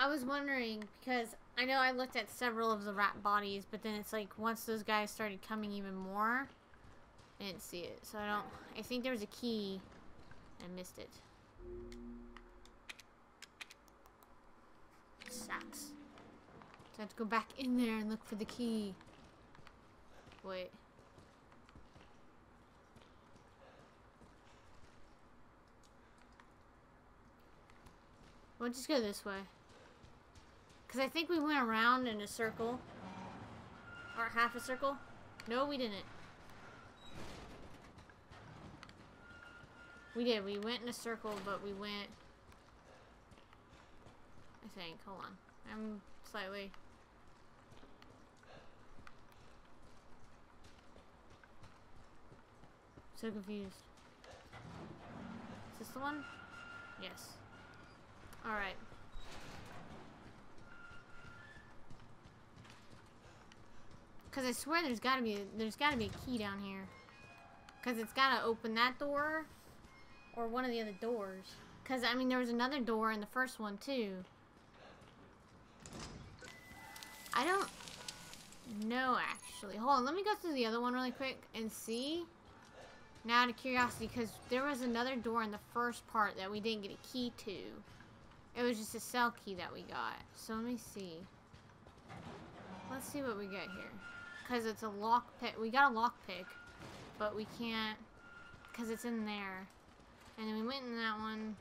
I was wondering, because I know I looked at several of the rat bodies, but then it's like once those guys started coming even more, I didn't see it. So I think there was a key. I missed it. Sucks. So I have to go back in there and look for the key. Wait. We'll just go this way. Because I think we went around in a circle. Or half a circle. No, we didn't. We did. We went in a circle, but we went... I think. Hold on. I'm slightly... so confused. Is this the one? Yes. Alright. Cause I swear there's gotta be a key down here. Cause it's gotta open that door or one of the other doors. Cause I mean there was another door in the first one too. I don't know actually. Hold on, let me go through the other one really quick and see. Now out of curiosity, because there was another door in the first part that we didn't get a key to. It was just a cell key that we got. So let me see. Let's see what we get here. Because it's a lockpick. We got a lockpick, but we can't, because it's in there. And then we went in that one.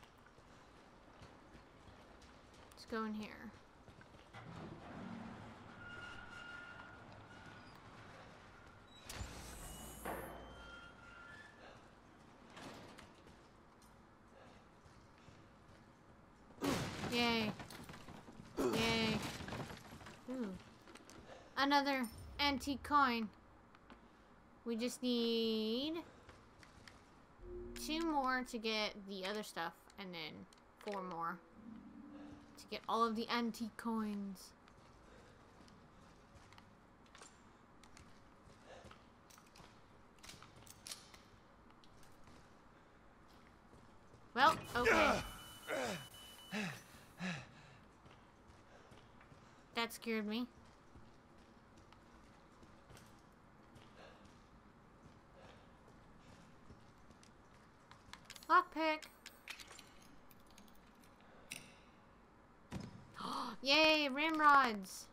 Let's go in here. Yay. Yay. Ooh. Another antique coin. We just need 2 more to get the other stuff, and then 4 more to get all of the antique coins. Well, okay. That scared me. Lockpick. Yay, ramrods.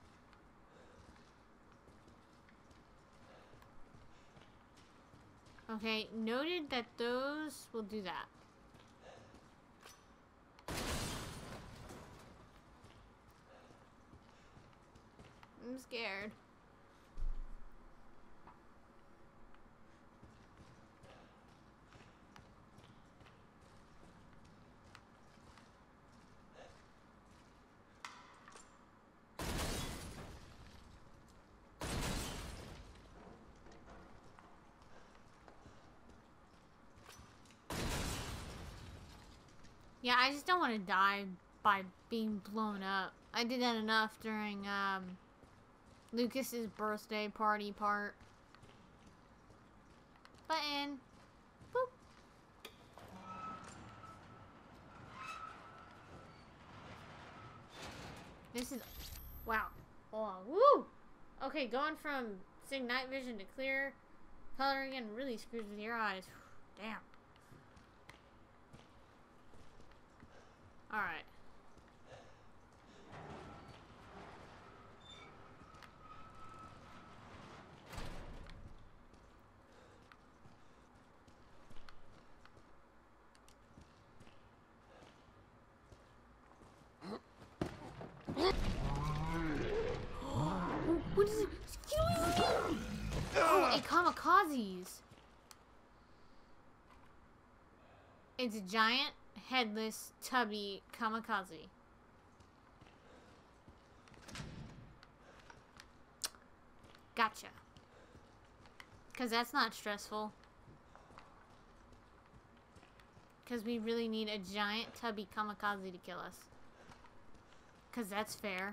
Okay, noted that those will do that. I'm scared. Yeah, I just don't want to die by being blown up. I did that enough during, Lucas's birthday party part. Button. Boop. This is... wow. Oh, woo! Okay, going from seeing night vision to clear color again really screws with your eyes. Damn. Alright. What is it? Oh, a kamikazes. It's a giant, headless, tubby kamikaze. Gotcha. Because that's not stressful. Because we really need a giant, tubby kamikaze to kill us. Because that's fair.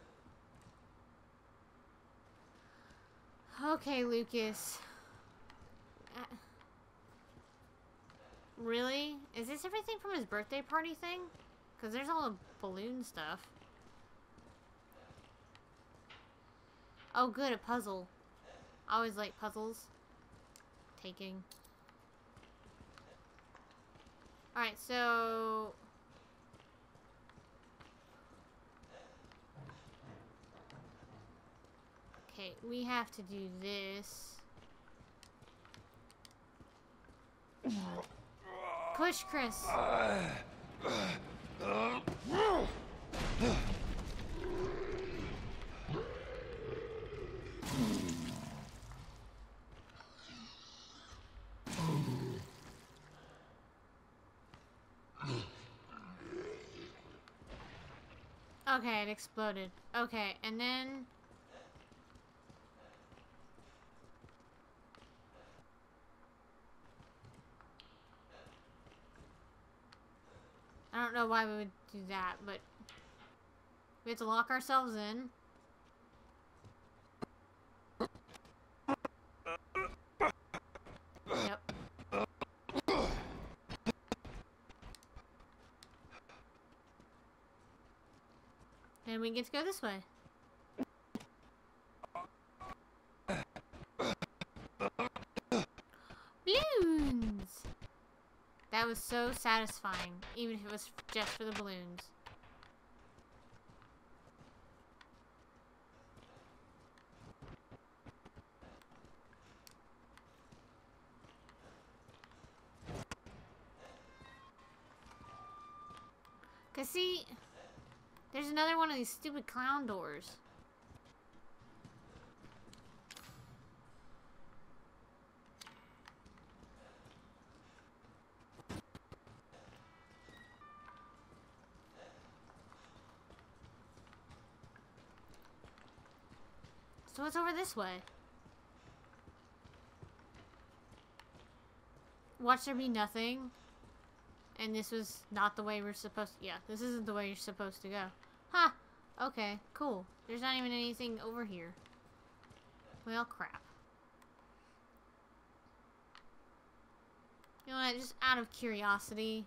Okay, Lucas. Really? Is this everything from his birthday party thing? Because there's all the balloon stuff. Oh, good, a puzzle. I always like puzzles. Taking. Alright, so... Okay, we have to do this. Push, Chris. Okay, it exploded. Okay, and then... I don't know why we would do that, but... We have to lock ourselves in. Yep. And we get to go this way. Balloons! That was so satisfying, even if it was just for the balloons. Cause see, there's another one of these stupid clown doors. So what's over this way? Watch there be nothing. And this was not the way we're supposed to... Yeah, this isn't the way you're supposed to go. Huh. Okay, cool. There's not even anything over here. Well, crap. You know what? Just out of curiosity...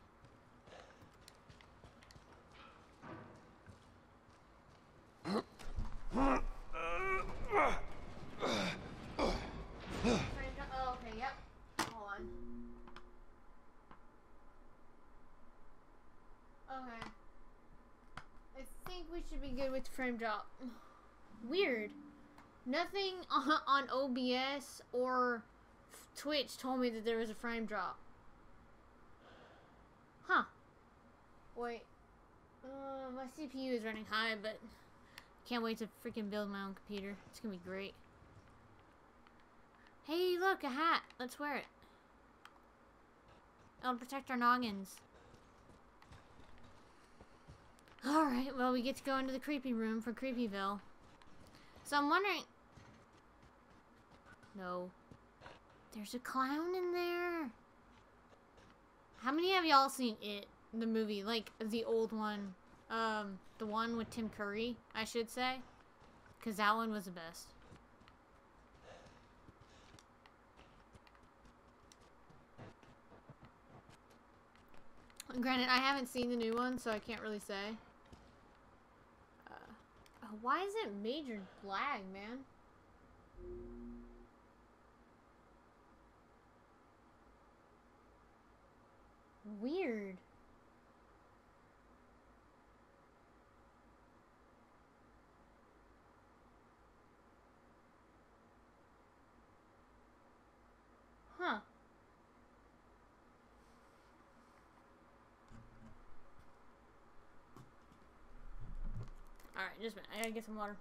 Oh, okay, yep. Hold on. Okay. I think we should be good with the frame drop. Weird. Nothing on OBS or Twitch told me that there was a frame drop. Huh. Wait. My CPU is running high, but can't wait to freaking build my own computer. It's gonna be great. Hey, look, a hat. Let's wear it. It'll protect our noggins. Alright, well, we get to go into the creepy room for Creepyville. So I'm wondering... No. There's a clown in there. How many of y'all seen It, the movie? Like, the old one. The one with Tim Curry, I should say. Because that one was the best. Granted, I haven't seen the new one, so I can't really say. Why is it major lag, man? Weird. Huh. Alright, just a minute. I gotta get some water.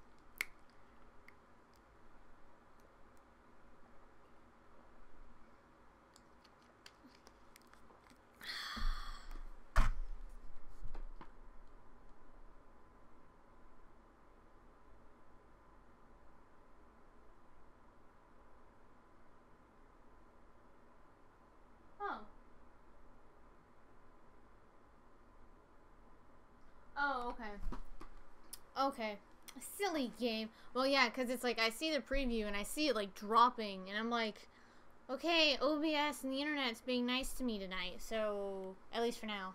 Oh. Oh, okay. Okay. Silly game. Well, yeah, because it's like I see the preview and I see it like dropping and I'm like, Okay, OBS and the internet's being nice to me tonight, so at least for now.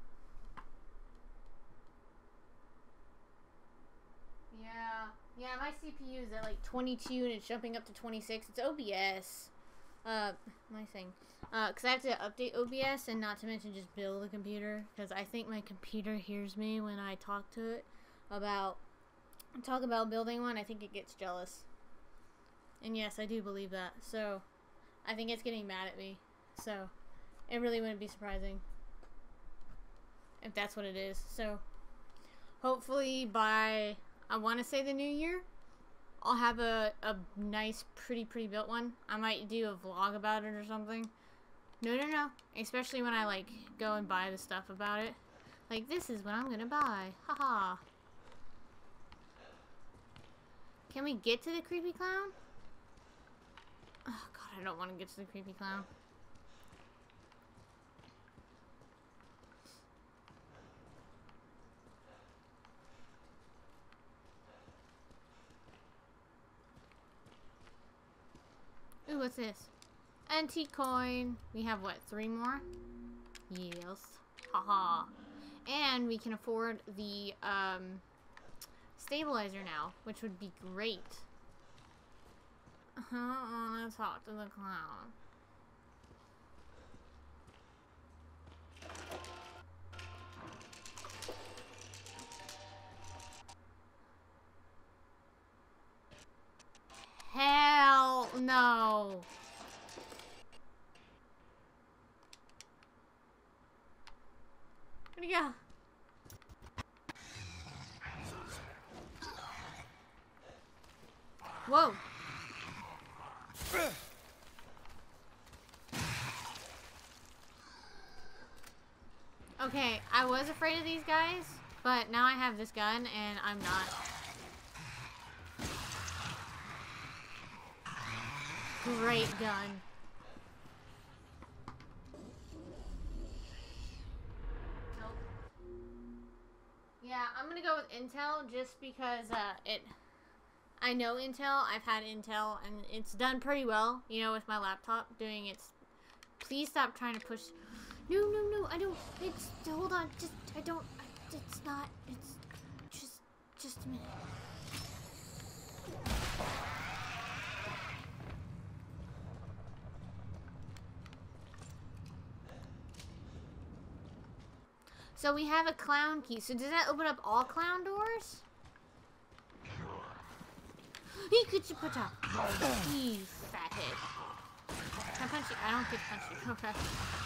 Yeah, my CPU is at like 22 and it's jumping up to 26. It's OBS. My thing. Because I have to update OBS and not to mention just build the computer. Because I think my computer hears me when I talk to it about building one. I think it gets jealous. And yes, I do believe that. So, I think it's getting mad at me. So, it really wouldn't be surprising if that's what it is. So, hopefully by, I want to say the new year, I'll have a nice, pretty built one. I might do a vlog about it or something. No. Especially when I, like, go and buy the stuff about it. Like, this is what I'm gonna buy. Haha. Can we get to the creepy clown? Oh, God, I don't want to get to the creepy clown. Ooh, what's this? Antique coin. We have, what, 3 more? Yes. Haha. And we can afford the, stabilizer now, which would be great. Let's talk to the clown. Hell no. Where'd he go? Whoa. Okay, I was afraid of these guys, but now I have this gun and I'm not. Great gun. Nope. Yeah, I'm gonna go with Intel just because I know Intel. I've had Intel and it's done pretty well, you know, with my laptop doing its. Please stop trying to push. No, I don't. It's, hold on. Just, it's not. It's just a minute. So we have a clown key. So does that open up all clown doors? He could you put up. You fathead. Can I punch you? I don't get to punch you. Okay.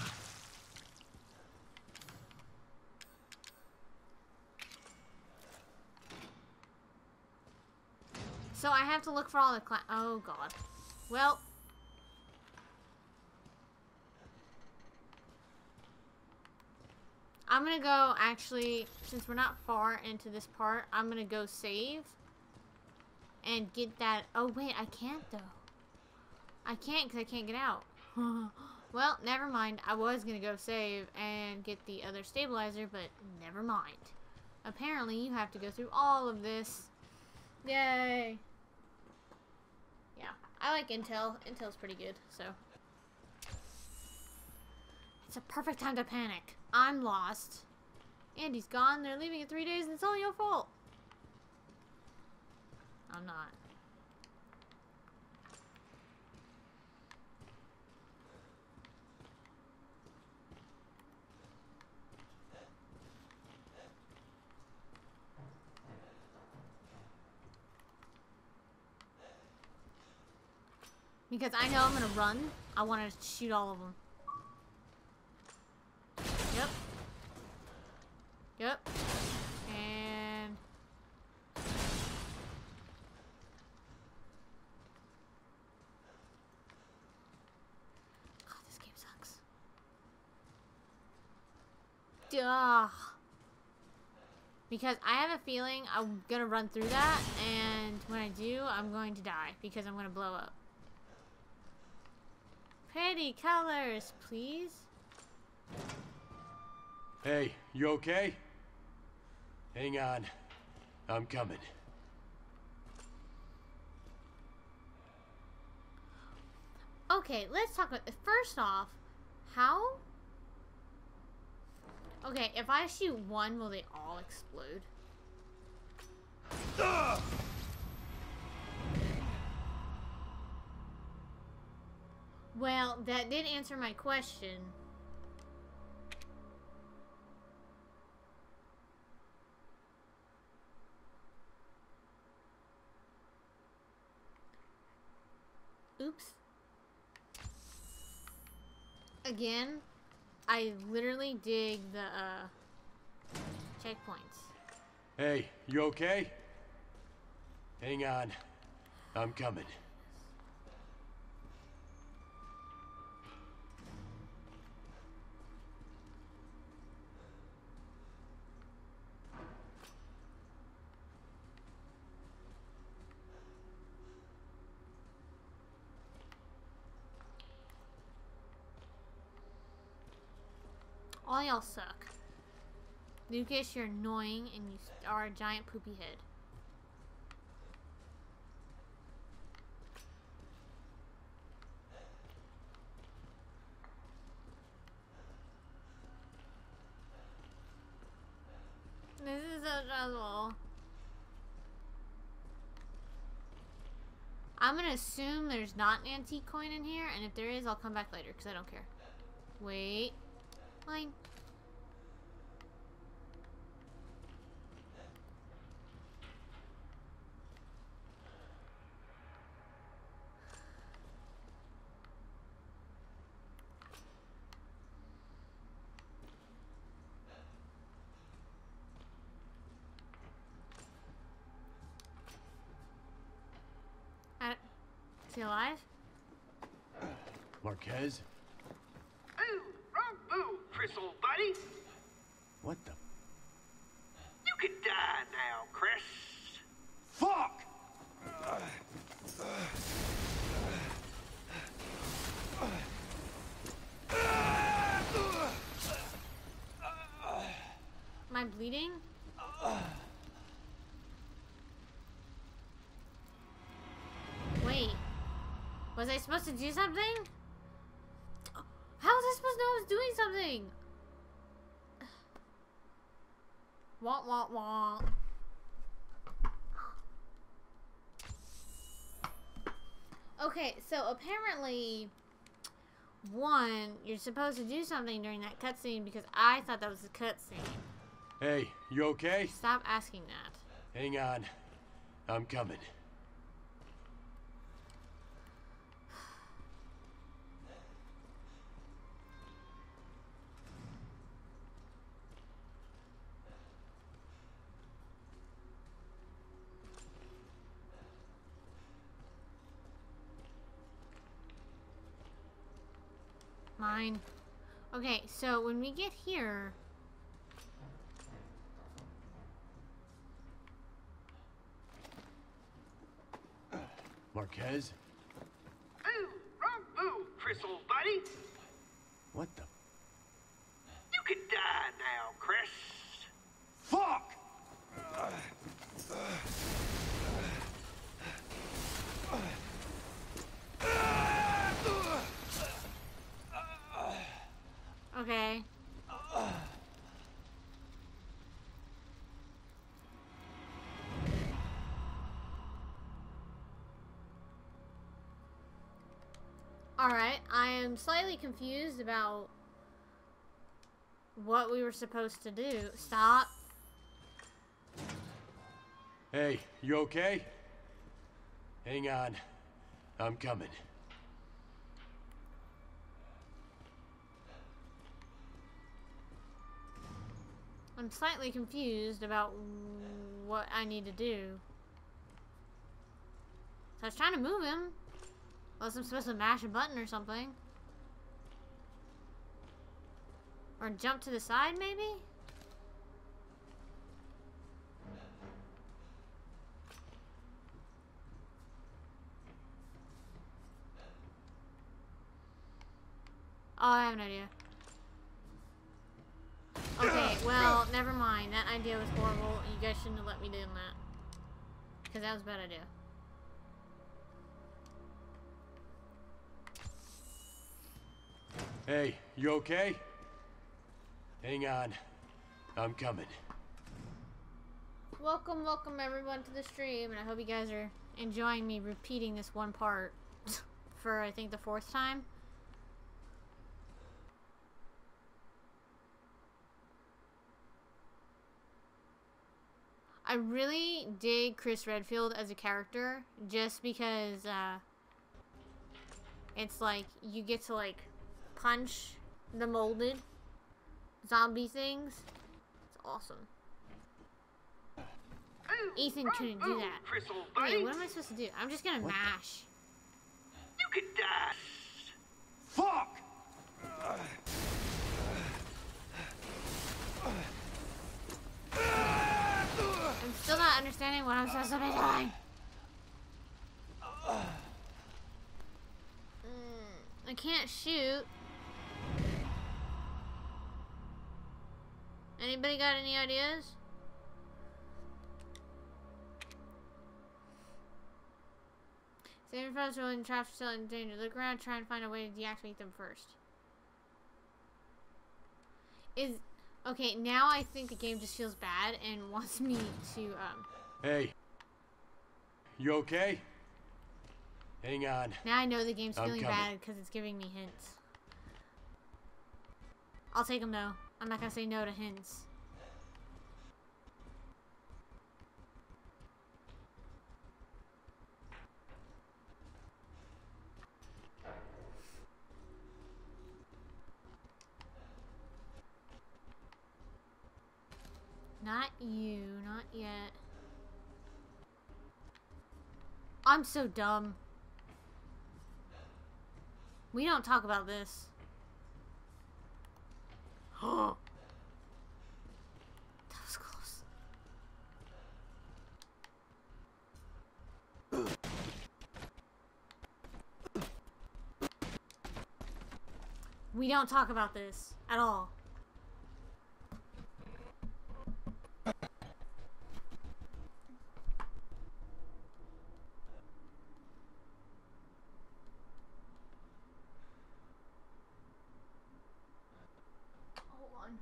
So I have to look for all the clown. Oh god. Well. I'm gonna go, actually, since we're not far into this part, I'm gonna go save. And get that. Oh wait, I can't though. I can't because I can't get out. Well, never mind. I was gonna go save and get the other stabilizer, but never mind. Apparently, you have to go through all of this. Yay. Yeah, I like Intel. Intel's pretty good, so. It's a perfect time to panic. I'm lost. Andy's gone. They're leaving in 3 days, and it's all your fault. I'm not. Because I know I'm gonna run. I want to shoot all of them. Yep. And... God, this game sucks. Duh. Because I have a feeling I'm gonna run through that, and when I do, I'm going to die because I'm gonna blow up. Pretty colors, please. Hey, you okay? Hang on. I'm coming. Okay, let's talk about... First off, how... Okay, if I shoot one, will they all explode? Well, that did answer my question. Oops. Again, I literally dig the checkpoints. Hey, you okay? Hang on. I'm coming. All y'all suck. Lucas, you're annoying and you are a giant poopy head. This is so stressful. I'm gonna assume there's not an antique coin in here, and if there is, I'll come back later, because I don't care. Wait. Fine. Is he alive? Marquez? Ooh, wrong move, Chris, old buddy. What the? You can die now, Chris. Fuck! Am I bleeding? Wait. Was I supposed to do something? How was I supposed to know I was doing something? Wah wah wah. Okay, so apparently, one, you're supposed to do something during that cutscene because I thought that was a cutscene. Hey, you okay? Stop asking that. Hang on. I'm coming. Mine. Okay, so when we get here... Marquez? Ooh, wrong move, Chris, old buddy. What the? You can die now, Chris. Fuck! Okay. Alright, I am slightly confused about what we were supposed to do. Stop. Hey, you okay? Hang on. I'm coming. I'm slightly confused about what I need to do. So I was trying to move him. Unless I'm supposed to mash a button or something. Or jump to the side, maybe? Oh, I have an idea. Okay, well, never mind. That idea was horrible. You guys shouldn't have let me do that. Because that was a bad idea. Hey, you okay? Hang on. I'm coming. Welcome everyone to the stream, and I hope you guys are enjoying me repeating this one part for I think the 4th time. I really dig Chris Redfield as a character just because it's like you get to like punch the molded zombie things. It's awesome. Ethan couldn't do that. Wait, what am I supposed to do? I'm just gonna mash. You could die. Fuck! I'm still not understanding what I'm supposed to be doing. I can't shoot. Anybody got any ideas? Saving phones rolling traps are still in danger. Look around, try and find a way to deactivate them first. Okay, now I think the game just feels bad and wants me to Hey. You okay? Hang on. now I know the game's I'm feeling coming. bad because it's giving me hints. I'll take them though. I'm not gonna say no to hints. Not you, not yet. I'm so dumb. We don't talk about this. Oh, that was close. We don't talk about this at all. Hold on.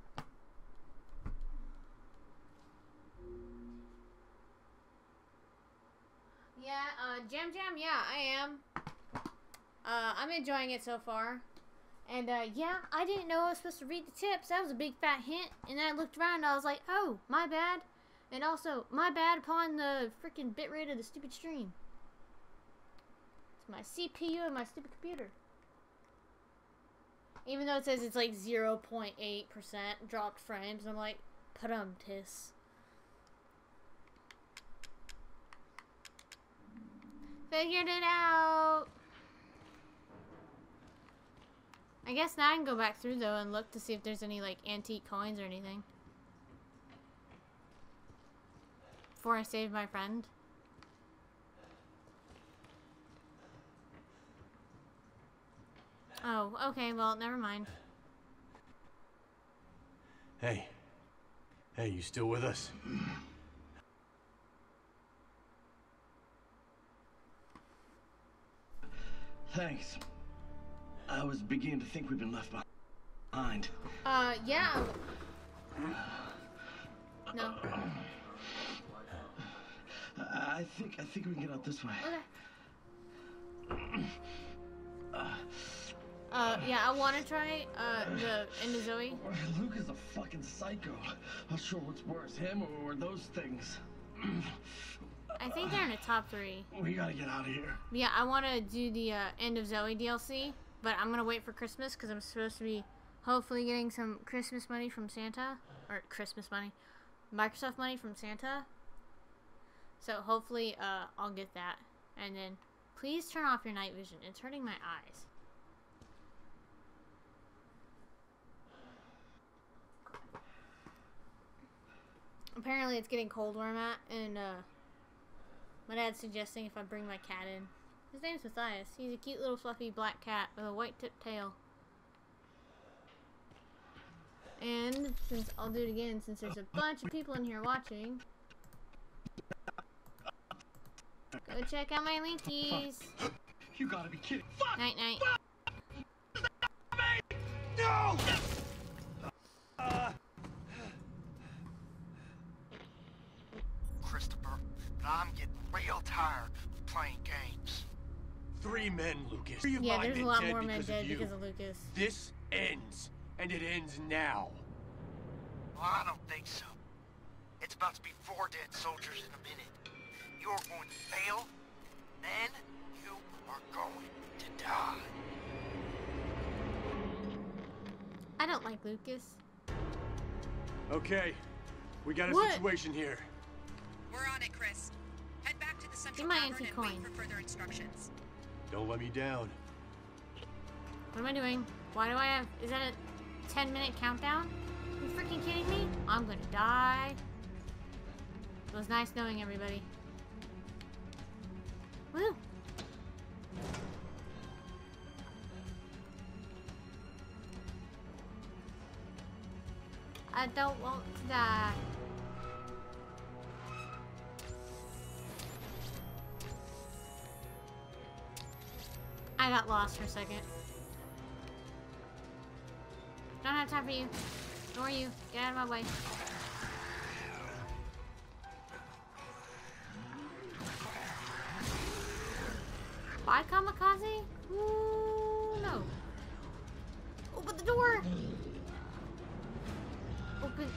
Yeah, Jam Jam, yeah, I am. I'm enjoying it so far. And, yeah, I didn't know I was supposed to read the tips. That was a big fat hint. And then I looked around and I was like, oh, my bad. And also, my bad upon the freaking bitrate of the stupid stream. It's my CPU and my stupid computer. Even though it says it's like 0.8% dropped frames. I'm like, tis. Figured it out. I guess now I can go back through though and look to see if there's any like antique coins or anything. Before I save my friend. Oh, okay, well, never mind. Hey. Hey, you still with us? Thanks. I was beginning to think we've been left behind. Yeah. No. I think we can get out this way. Okay. Yeah, I want to try, the End of Zoe. Luke is a fucking psycho. Not sure what's worse, him or those things. I think they're in the top 3. We gotta get out of here. Yeah, I want to do the, End of Zoe DLC, but I'm gonna wait for Christmas, because I'm supposed to be hopefully getting some Christmas money from Santa. Or, Christmas money. Microsoft money from Santa. So, hopefully, I'll get that. And then, please turn off your night vision. It's hurting my eyes. Apparently it's getting cold where I'm at, and my dad's suggesting if I bring my cat in. His name's Matthias. He's a cute little fluffy black cat with a white tipped tail. And since I'll do it again, since there's a bunch of people in here watching, go check out my linkies. You gotta be kidding. Fuck! Night night. No! Christopher, but I'm getting real tired of playing games. 3 men, Lucas. 3 of Yeah, mine there's a been lot dead more men because dead of you. because of Lucas. This ends, and it ends now. Well, I don't think so. It's about to be 4 dead soldiers in a minute. You're going to fail, then you are going to die. I don't like Lucas. Okay, we got a What? situation here. We're on it, Chris. Head back to the central Give my cavern and anti-coin. wait for further instructions. Don't let me down. What am I doing? Why do I have... Is that a 10-minute countdown? Are you freaking kidding me? I'm gonna die. It was nice knowing everybody. Woo! I don't want to die. I got lost for a second. Don't have time for you. Nor you. Get out of my way. Bye, kamikaze? Ooh, no. Open the door! Open.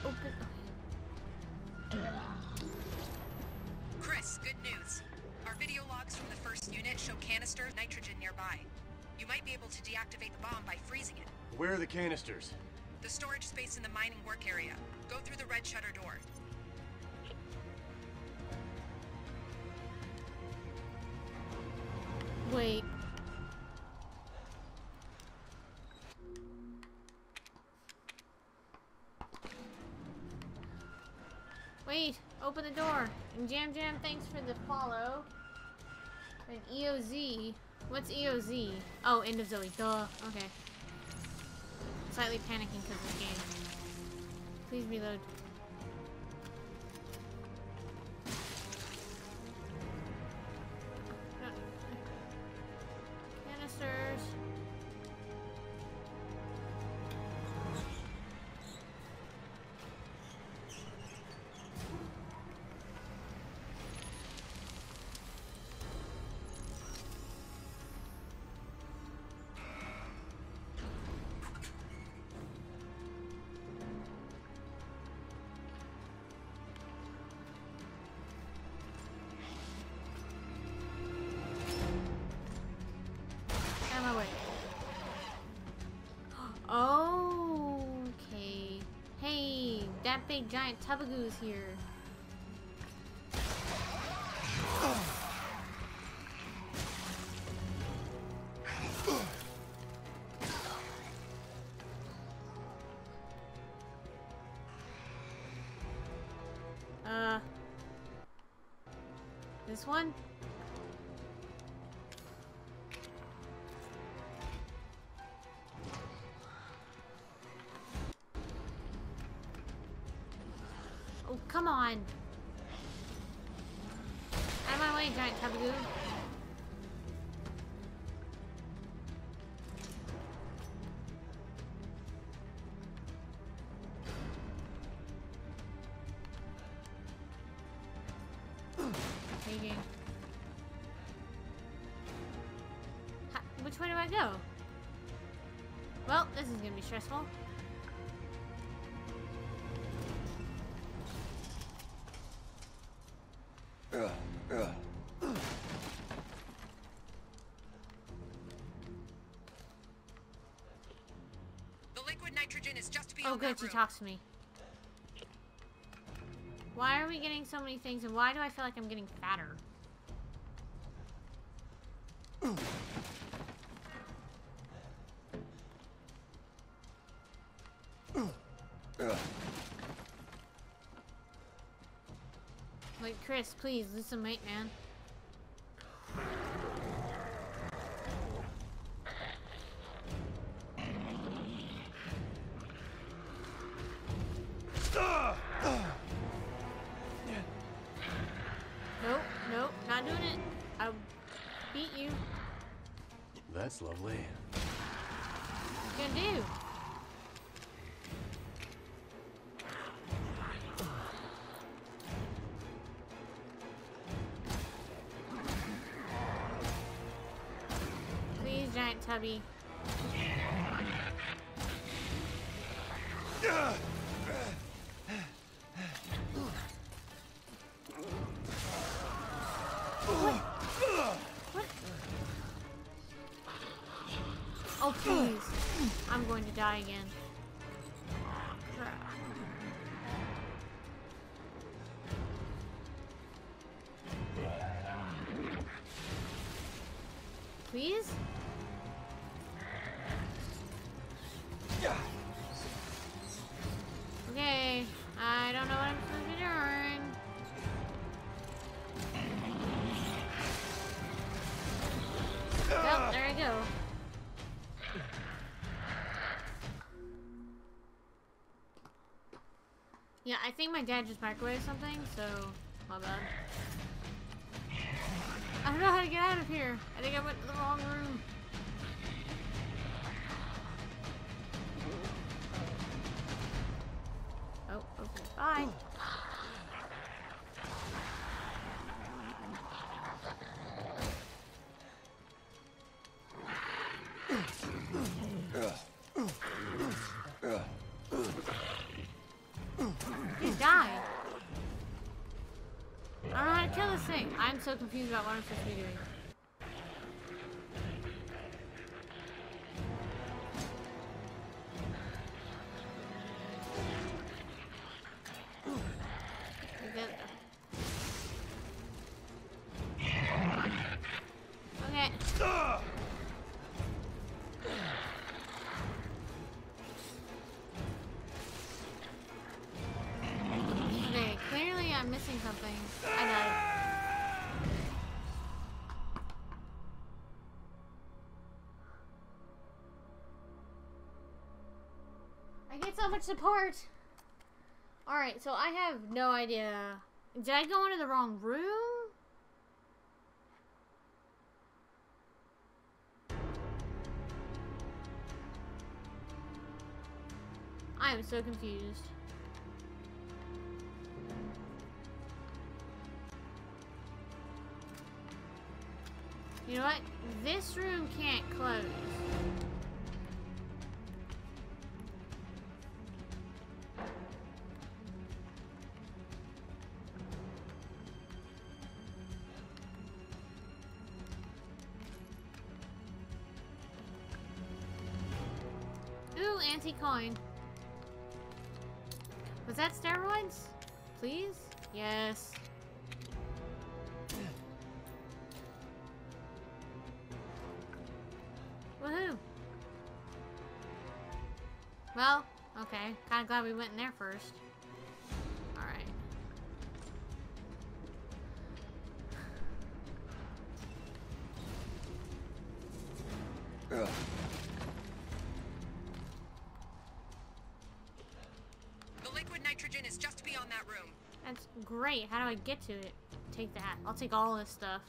Chris, good news. Our video logs from the first unit show canister of nitrogen nearby. You might be able to deactivate the bomb by freezing it. Where are the canisters? The storage space in the mining work area. Go through the red shutter door. Wait. Wait, open the door. And Jam, thanks for the follow. And EOZ. What's EOZ? Oh, end of Zoe. Duh. Okay. Slightly panicking because of the game. Please reload. Canisters. Out of my way. Oh, okay. Hey, that big giant Tubagoo's here. This one? Oh, come on. Out of my way, giant Tabagoo. Taking. Which way do I go? Well, this is gonna be stressful. The liquid nitrogen is just Oh beyond good, that she room. talks to me. Why are we getting so many things and why do I feel like I'm getting fatter? Wait, Chris, please, lose some weight, man. Nope, nope, not doing it. I'll beat you. That's lovely. What you gonna do? Tubby. What? Oh, please. I'm going to die again. Please? Okay, I don't know what I'm supposed to be doing. Oh, there I go. Yeah, I think my dad just microwaved something, so my bad. I don't know how to get out of here. I think I went to the wrong room. Oh, okay. Bye. He died. I don't know how to kill this thing. I'm so confused about what I'm supposed to be doing. Okay. Okay, clearly I'm missing something. I died. I get so much support. Alright, so I have no idea. Did I go into the wrong room? I am so confused. You know what? This room can't close. Ooh, anti-coin. Was that steroids? Please? Yes. Woohoo! Well, okay. Kinda glad we went in there first. Alright. The liquid nitrogen is just beyond that room. That's great. How do I get to it? Take that. I'll take all this stuff.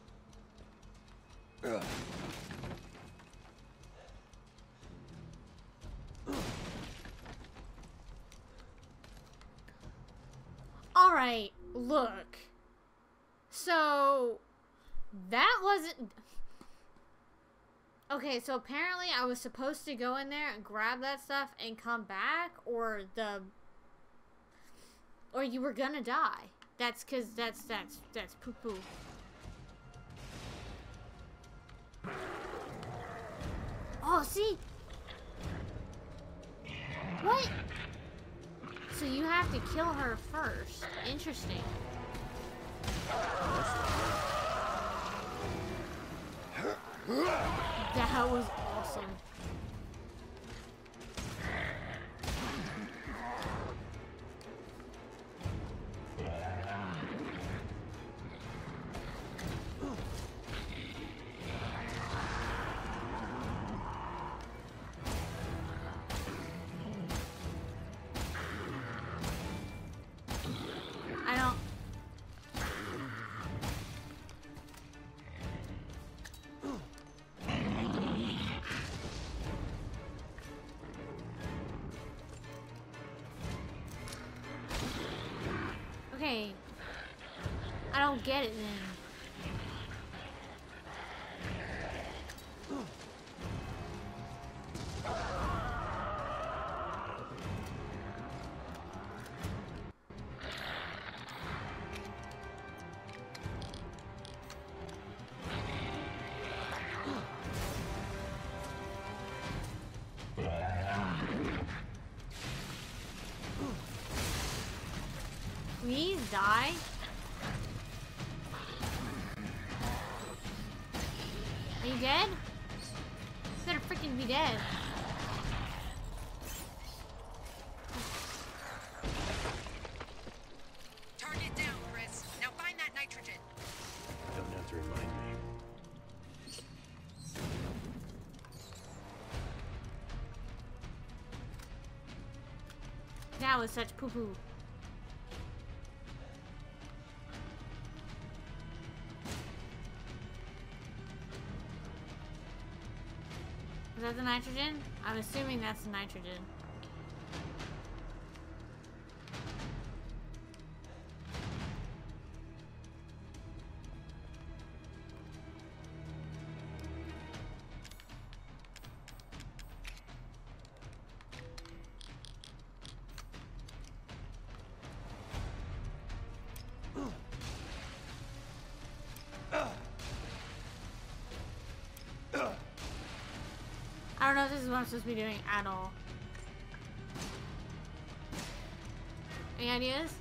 Alright, look. So, that wasn't... Okay, so apparently I was supposed to go in there and grab that stuff and come back, or you were gonna die. That's cause that's poo-poo. Oh, see? What? So you have to kill her first. Interesting. That was awesome. Okay. I don't get it then. Please die. Are you dead? You better freaking be dead. Target down, Chris. Now find that nitrogen. Don't have to remind me. That was such poo-poo. Is that the nitrogen? I'm assuming that's the nitrogen. I don't know if this is what I'm supposed to be doing at all. Any ideas?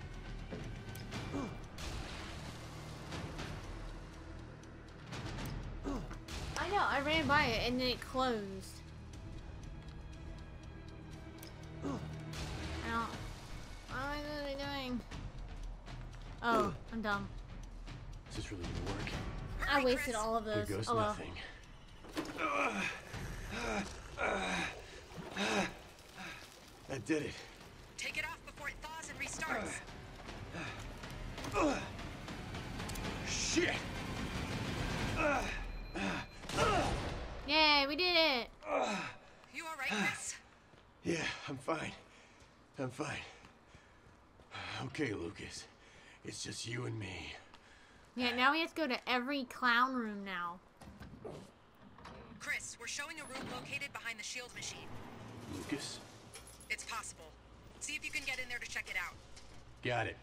I know, I ran by it and then it closed. I don't... What am I really doing? Oh, I'm dumb. Is this really gonna work? I wasted all of those. Here goes Oh well. nothing. That did it. Take it off before it thaws and restarts. Shit! Yay, we did it! You alright, Chris? Yeah, I'm fine. I'm fine. Okay, Lucas. It's just you and me. Yeah, now we have to go to every clown room now. Chris, we're showing a room located behind the shield machine. Lucas? It's possible. See if you can get in there to check it out. Got it.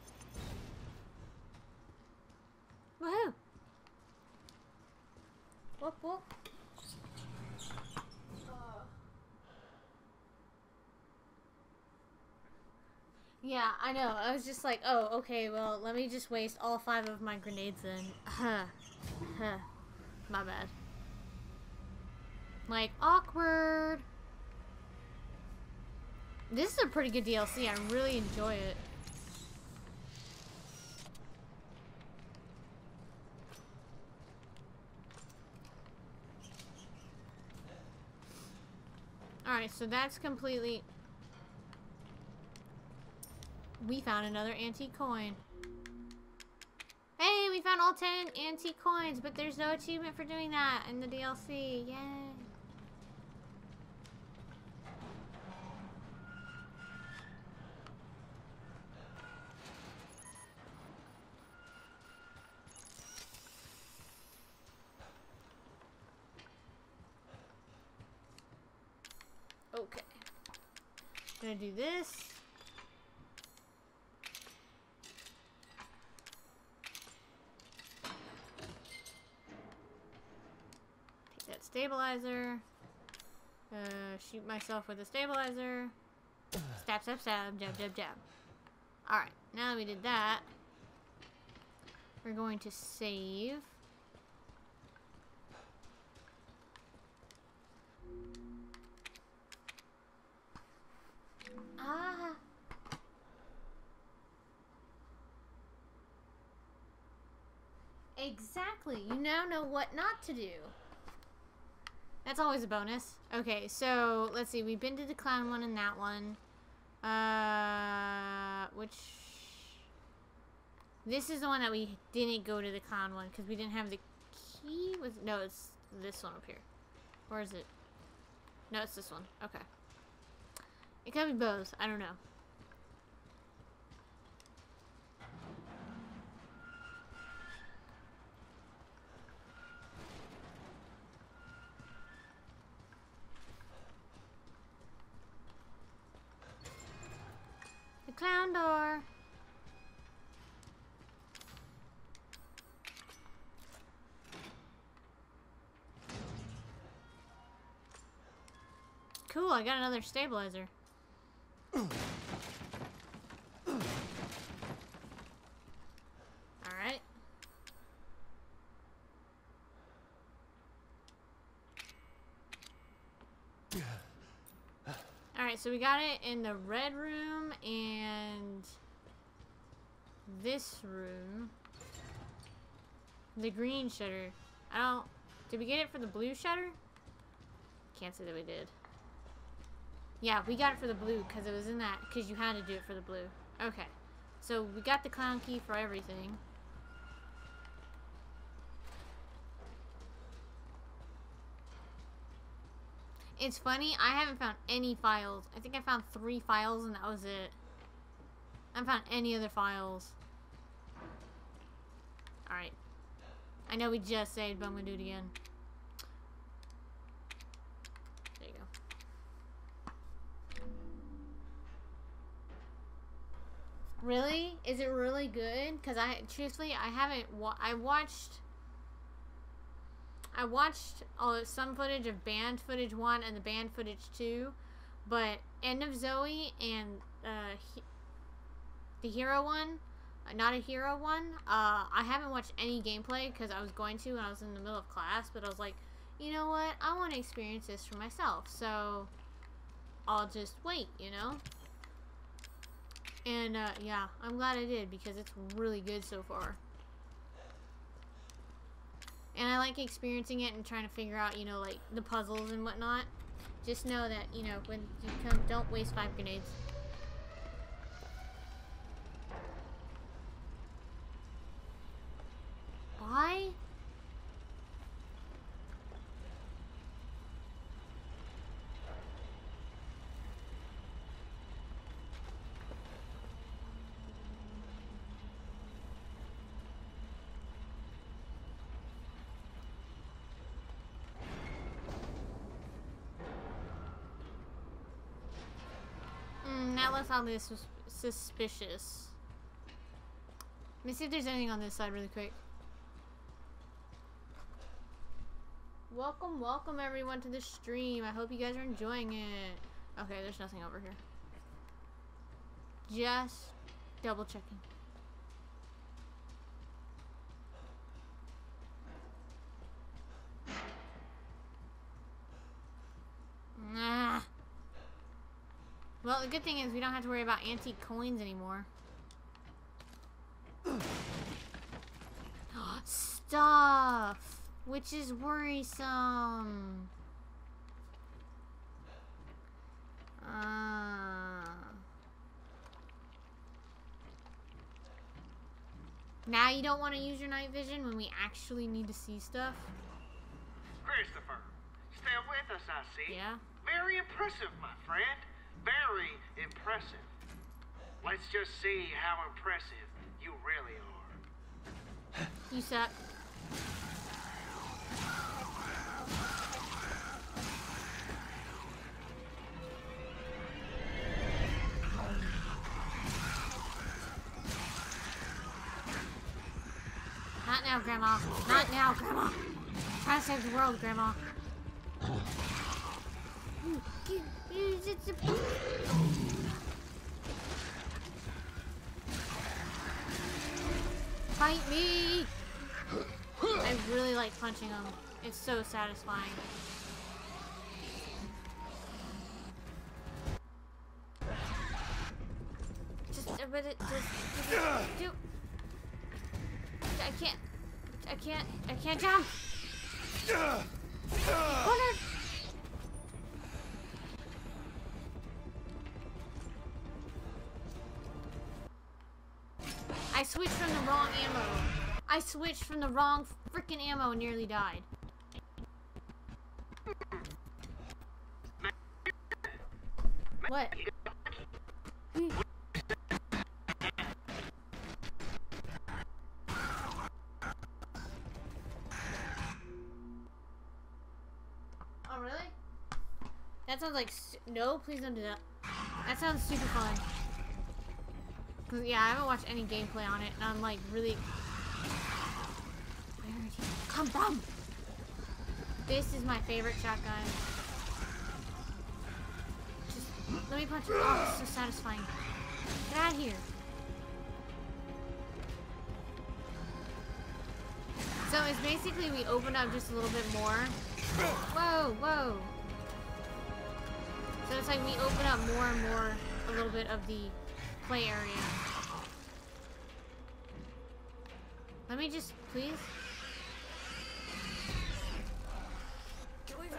Woohoo! Whoop whoop. Yeah, I know. I was just like, oh, okay, well, let me just waste all 5 of my grenades then. My bad. Like, awkward. This is a pretty good DLC. I really enjoy it. Alright, so that's completely... We found another antique coin. Hey, we found all 10 antique coins, but there's no achievement for doing that in the DLC. Yay. Okay. Gonna do this. Take that stabilizer. Shoot myself with a stabilizer. Stab, stab, stab, jab, jab, jab. Alright, now that we did that, we're going to save. Ah. Exactly. You now know what not to do. That's always a bonus. Okay, so let's see. We've been to the clown one and that one. Which... This is the one that we didn't go to the clown one because we didn't have the key. No, it's this one up here. Or is it? No, it's this one. Okay. It could be both. I don't know. The clown door. Cool, I got another stabilizer. Alright, so we got it in the red room and this room. The green shutter. Did we get it for the blue shutter? Can't say that we did. Yeah, we got it for the blue because it was in that, because you had to do it for the blue. Okay. So we got the clown key for everything. It's funny, I haven't found any files. I think I found 3 files and that was it. I haven't found any other files. Alright. I know we just saved, but I'm gonna do it again. There you go. Really? Is it really good? Because truthfully, I haven't, I watched some footage of Banned Footage 1 and the Banned Footage 2, but End of Zoe and the Hero one, Not a Hero one, I haven't watched any gameplay because I was going to when I was in the middle of class, but I was like, you know what, I want to experience this for myself, so I'll just wait, you know? And yeah, I'm glad I did because it's really good so far. And I like experiencing it and trying to figure out, you know, like, the puzzles and whatnot. Just know that, you know, when you come, don't waste 5 grenades. Why? That looks oddly suspicious. Let me see if there's anything on this side really quick. Welcome, welcome everyone to the stream. I hope you guys are enjoying it. Okay, there's nothing over here. Just double checking. Nah. Well, the good thing is we don't have to worry about antique coins anymore. Stuff! Which is worrisome. Now you don't want to use your night vision when we actually need to see stuff? Christopher, still with us, I see. Yeah? Very impressive, my friend. Very impressive. Let's just see how impressive you really are. You suck. Not now, Grandma. Not now, Grandma. Try to save the world, Grandma. Fight me! I really like punching them. It's so satisfying. I can't jump! Cornered! I switched from the wrong ammo. I switched from the wrong freaking ammo and nearly died. What? Oh, really? That sounds like... No, please don't do that. That sounds super fun. Cause yeah, I haven't watched any gameplay on it, and I'm like really... Where did he come from? This is my favorite shotgun. Just let me punch it. Oh, it's so satisfying. Get out of here. So it's basically we open up just a little bit more. Whoa, whoa. So it's like we open up more and more a little bit of the play area. Let me just, please. Get away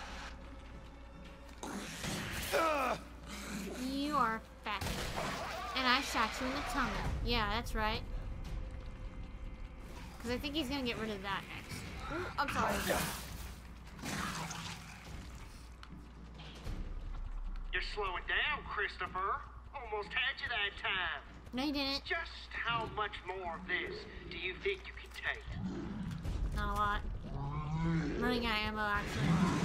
from me. You are fat. And I shot you in the tummy. Yeah, that's right. Because I think he's going to get rid of that next. Ooh, I'm sorry. You're slowing down, Christopher. Almost had you that time. No, you didn't. Just how much more of this do you think you can take? Not a lot. I'm running out of ammo, actually.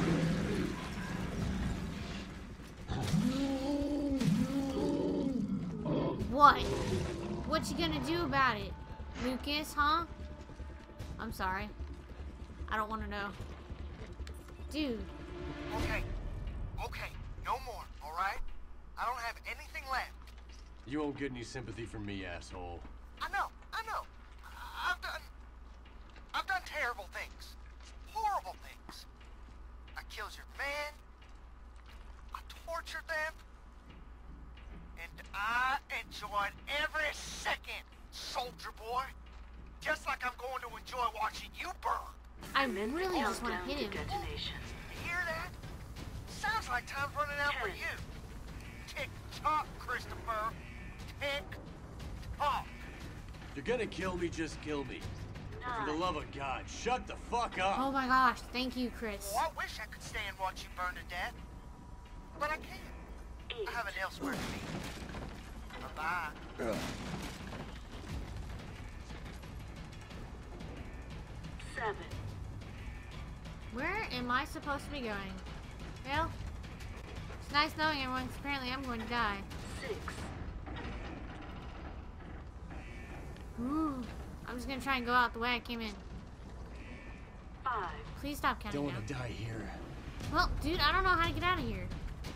What? What you gonna do about it? Lucas, huh? I'm sorry. I don't want to know. Dude. Okay. Okay. No more, alright? I don't have anything left. You won't get any sympathy from me, asshole. I know. I've done terrible things. Horrible things. I killed your man. I tortured them. And I enjoyed every second, soldier boy. Just like I'm going to enjoy watching you burn. I really just want to hit him. You hear that? Sounds like time's running out for you. Tick-tock, Christopher. Tick-tock. If you're gonna kill me, just kill me. For the love of God, shut the fuck up! Oh my gosh, thank you, Chris. Oh, I wish I could stay and watch you burn to death. But I can't. I have it elsewhere to be. Bye-bye. 7. Where am I supposed to be going? Well, it's nice knowing everyone, 'cause apparently I'm going to die. 6. Ooh, I'm just gonna try and go out the way I came in. 5. Please stop counting Don't down. wanna die here. Well, dude, I don't know how to get out of here.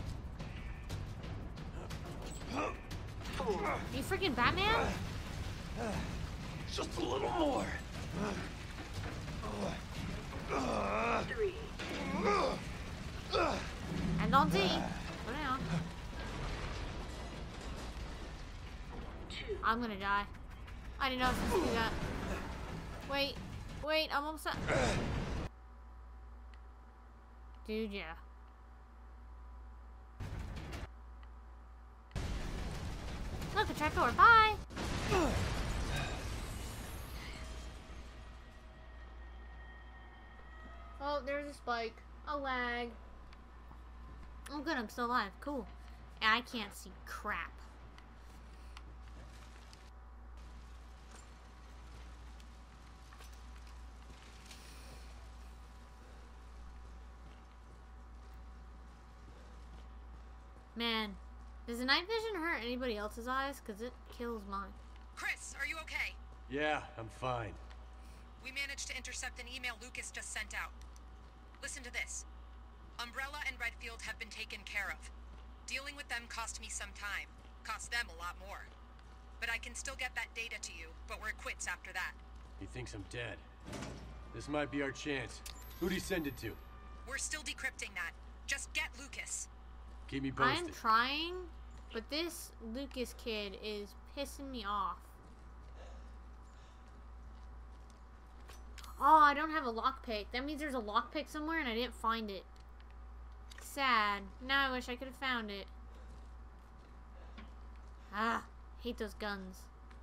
4. Are you freaking Batman? Just a little more. 3. And don't see. Go down. 2. I'm gonna die. I didn't know I was supposed to do that. Wait, I'm almost done. Dude, yeah. Look, a trapdoor. Bye! Oh, there's a spike. A lag. Oh, good, I'm still alive. Cool. And I can't see crap. Man, does the night vision hurt anybody else's eyes? Because it kills mine. Chris, are you okay? Yeah, I'm fine. We managed to intercept an email Lucas just sent out. Listen to this. Umbrella and Redfield have been taken care of. Dealing with them cost me some time. Cost them a lot more. But I can still get that data to you, but we're quits after that. He thinks I'm dead. This might be our chance. Who'd he send it to? We're still decrypting that. Just get Lucas. Keep me posted. I'm trying, but this Lucas kid is pissing me off. Oh, I don't have a lockpick. That means there's a lockpick somewhere and I didn't find it. Sad. Now I wish I could have found it. Ah, hate those guns.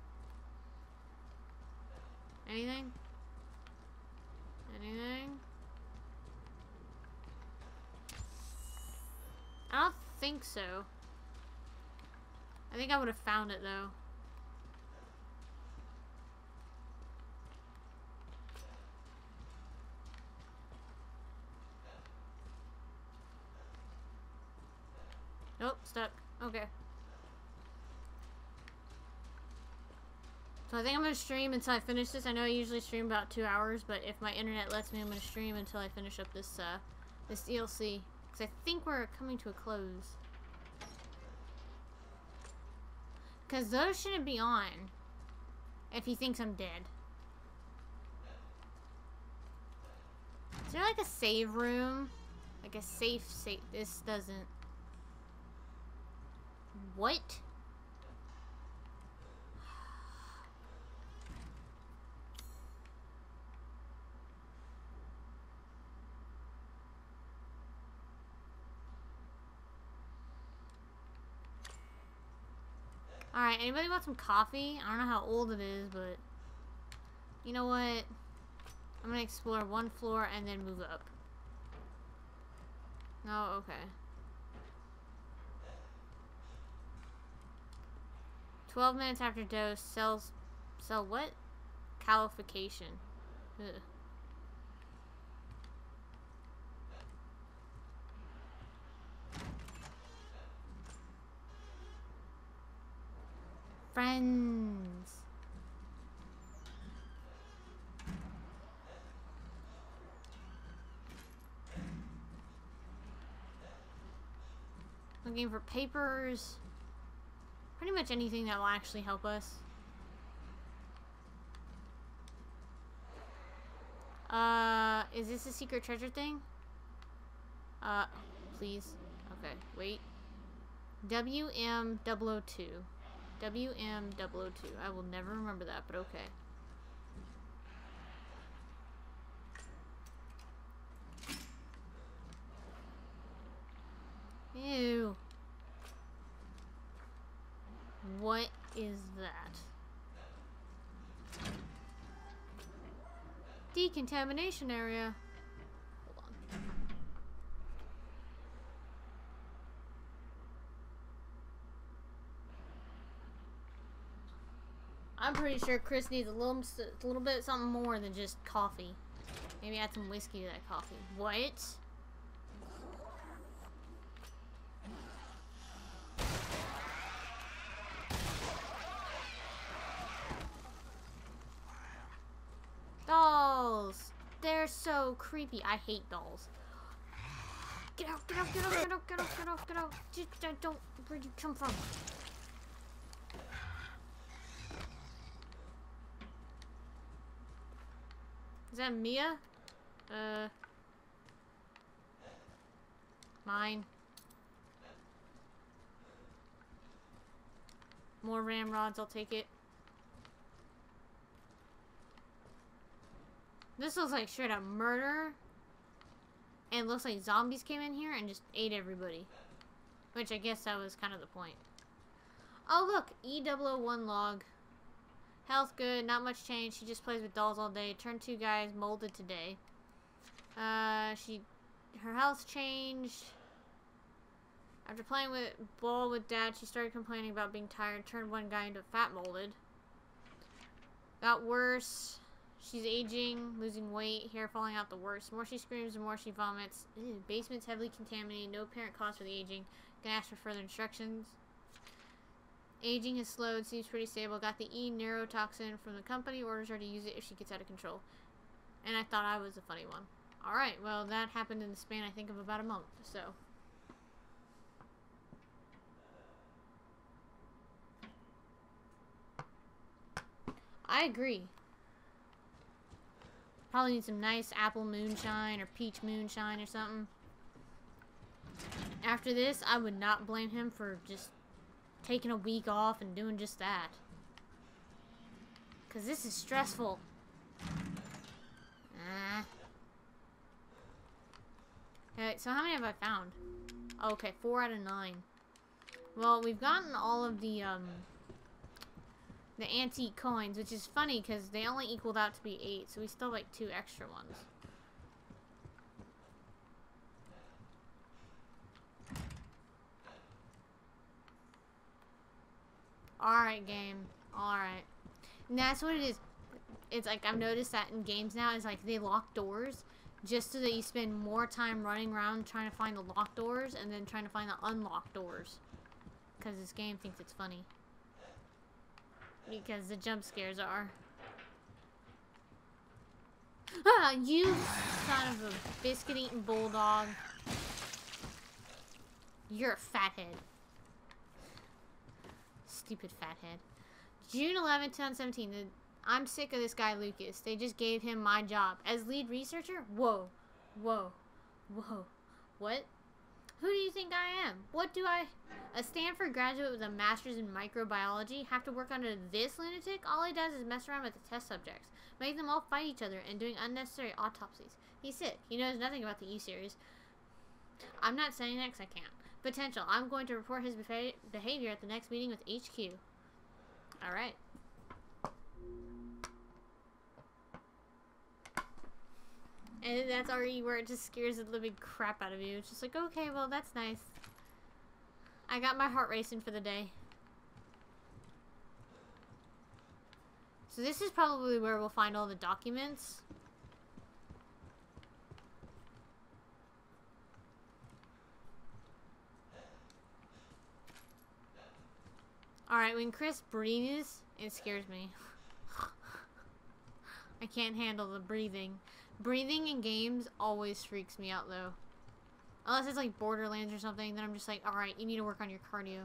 Anything? Anything? I don't think so. I think I would have found it though. Nope, stuck. Okay. So I think I'm going to stream until I finish this. I know I usually stream about 2 hours, but if my internet lets me, I'm going to stream until I finish up this this DLC. Because I think we're coming to a close. Because those shouldn't be on if he thinks I'm dead. Is there like a save room? Like a safe save? This doesn't. What? Alright, anybody want some coffee? I don't know how old it is, but you know what? I'm gonna explore one floor and then move up. Oh, okay. 12 minutes after dose, sell what? Calification. Ugh. Friends. Looking for papers. Pretty much anything that will actually help us. Is this a secret treasure thing? Please. Okay, wait. WM002. WM002. I will never remember that, but okay. Ew. What is that? Decontamination area. Hold on. I'm pretty sure Chris needs a little bit something more than just coffee. Maybe add some whiskey to that coffee. What? Dolls! They're so creepy. I hate dolls. Get out, get out, get out, get out, get out, get out, get out. Just, don't, where'd you come from? Is that Mia? Mine. More ramrods, I'll take it. This looks like straight up murder. And it looks like zombies came in here and just ate everybody. Which I guess that was kind of the point. Oh look, E001 log. Health good, not much change. She just plays with dolls all day. Turned 2 guys, molded today. Her health changed. After playing with ball with dad, she started complaining about being tired. Turned 1 guy into fat molded. Got worse. She's aging, losing weight, hair falling out the worst. The more she screams, the more she vomits. Ew, basement's heavily contaminated. No apparent cause for the aging. Gonna ask for further instructions. Aging has slowed, seems pretty stable. Got the E neurotoxin from the company. Orders her to use it if she gets out of control. And I thought I was a funny one. Alright, well that happened in the span I think of about a month, so. I agree. Probably need some nice apple moonshine or peach moonshine or something. After this, I would not blame him for just taking a week off and doing just that. Because this is stressful. Okay, so how many have I found? Okay, 4 out of 9. Well, we've gotten all of the antique coins, which is funny because they only equaled out to be 8, so we still have like 2 extra ones. Alright, game. Alright. And that's what it is. It's like, I've noticed that in games now, it's like they lock doors just so that you spend more time running around trying to find the locked doors and then trying to find the unlocked doors. Because this game thinks it's funny. Because the jump scares are. Ah, you son of a biscuit-eating bulldog. You're a fathead. Stupid fathead. June 11, 2017. I'm sick of this guy, Lucas. They just gave him my job. As lead researcher? Whoa. Whoa. Whoa. What? Who do you think I am? What do I... A Stanford graduate with a master's in microbiology have to work under this lunatic? All he does is mess around with the test subjects, make them all fight each other, and doing unnecessary autopsies. He's sick. He knows nothing about the E-series. I'm not saying that 'cause I can't. Potential. I'm going to report his behavior at the next meeting with HQ. Alright. And that's already where it just scares the living crap out of you. It's just like, okay, well, that's nice. I got my heart racing for the day. So this is probably where we'll find all the documents. Alright, when Chris breathes, it scares me. I can't handle the breathing. Breathing in games always freaks me out, though. Unless it's like Borderlands or something, then I'm just like, alright, you need to work on your cardio.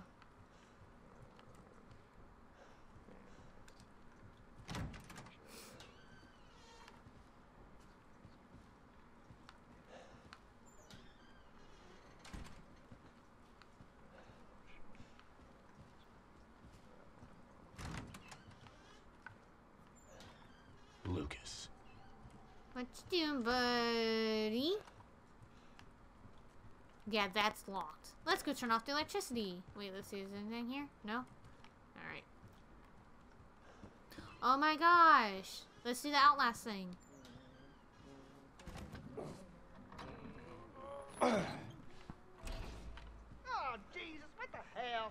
Lucas. What you doing, buddy? Yeah, that's locked. Let's go turn off the electricity. Wait, let's see. Is there anything here? No? Alright. Oh my gosh. Let's do the Outlast thing. Oh, Jesus, what the hell?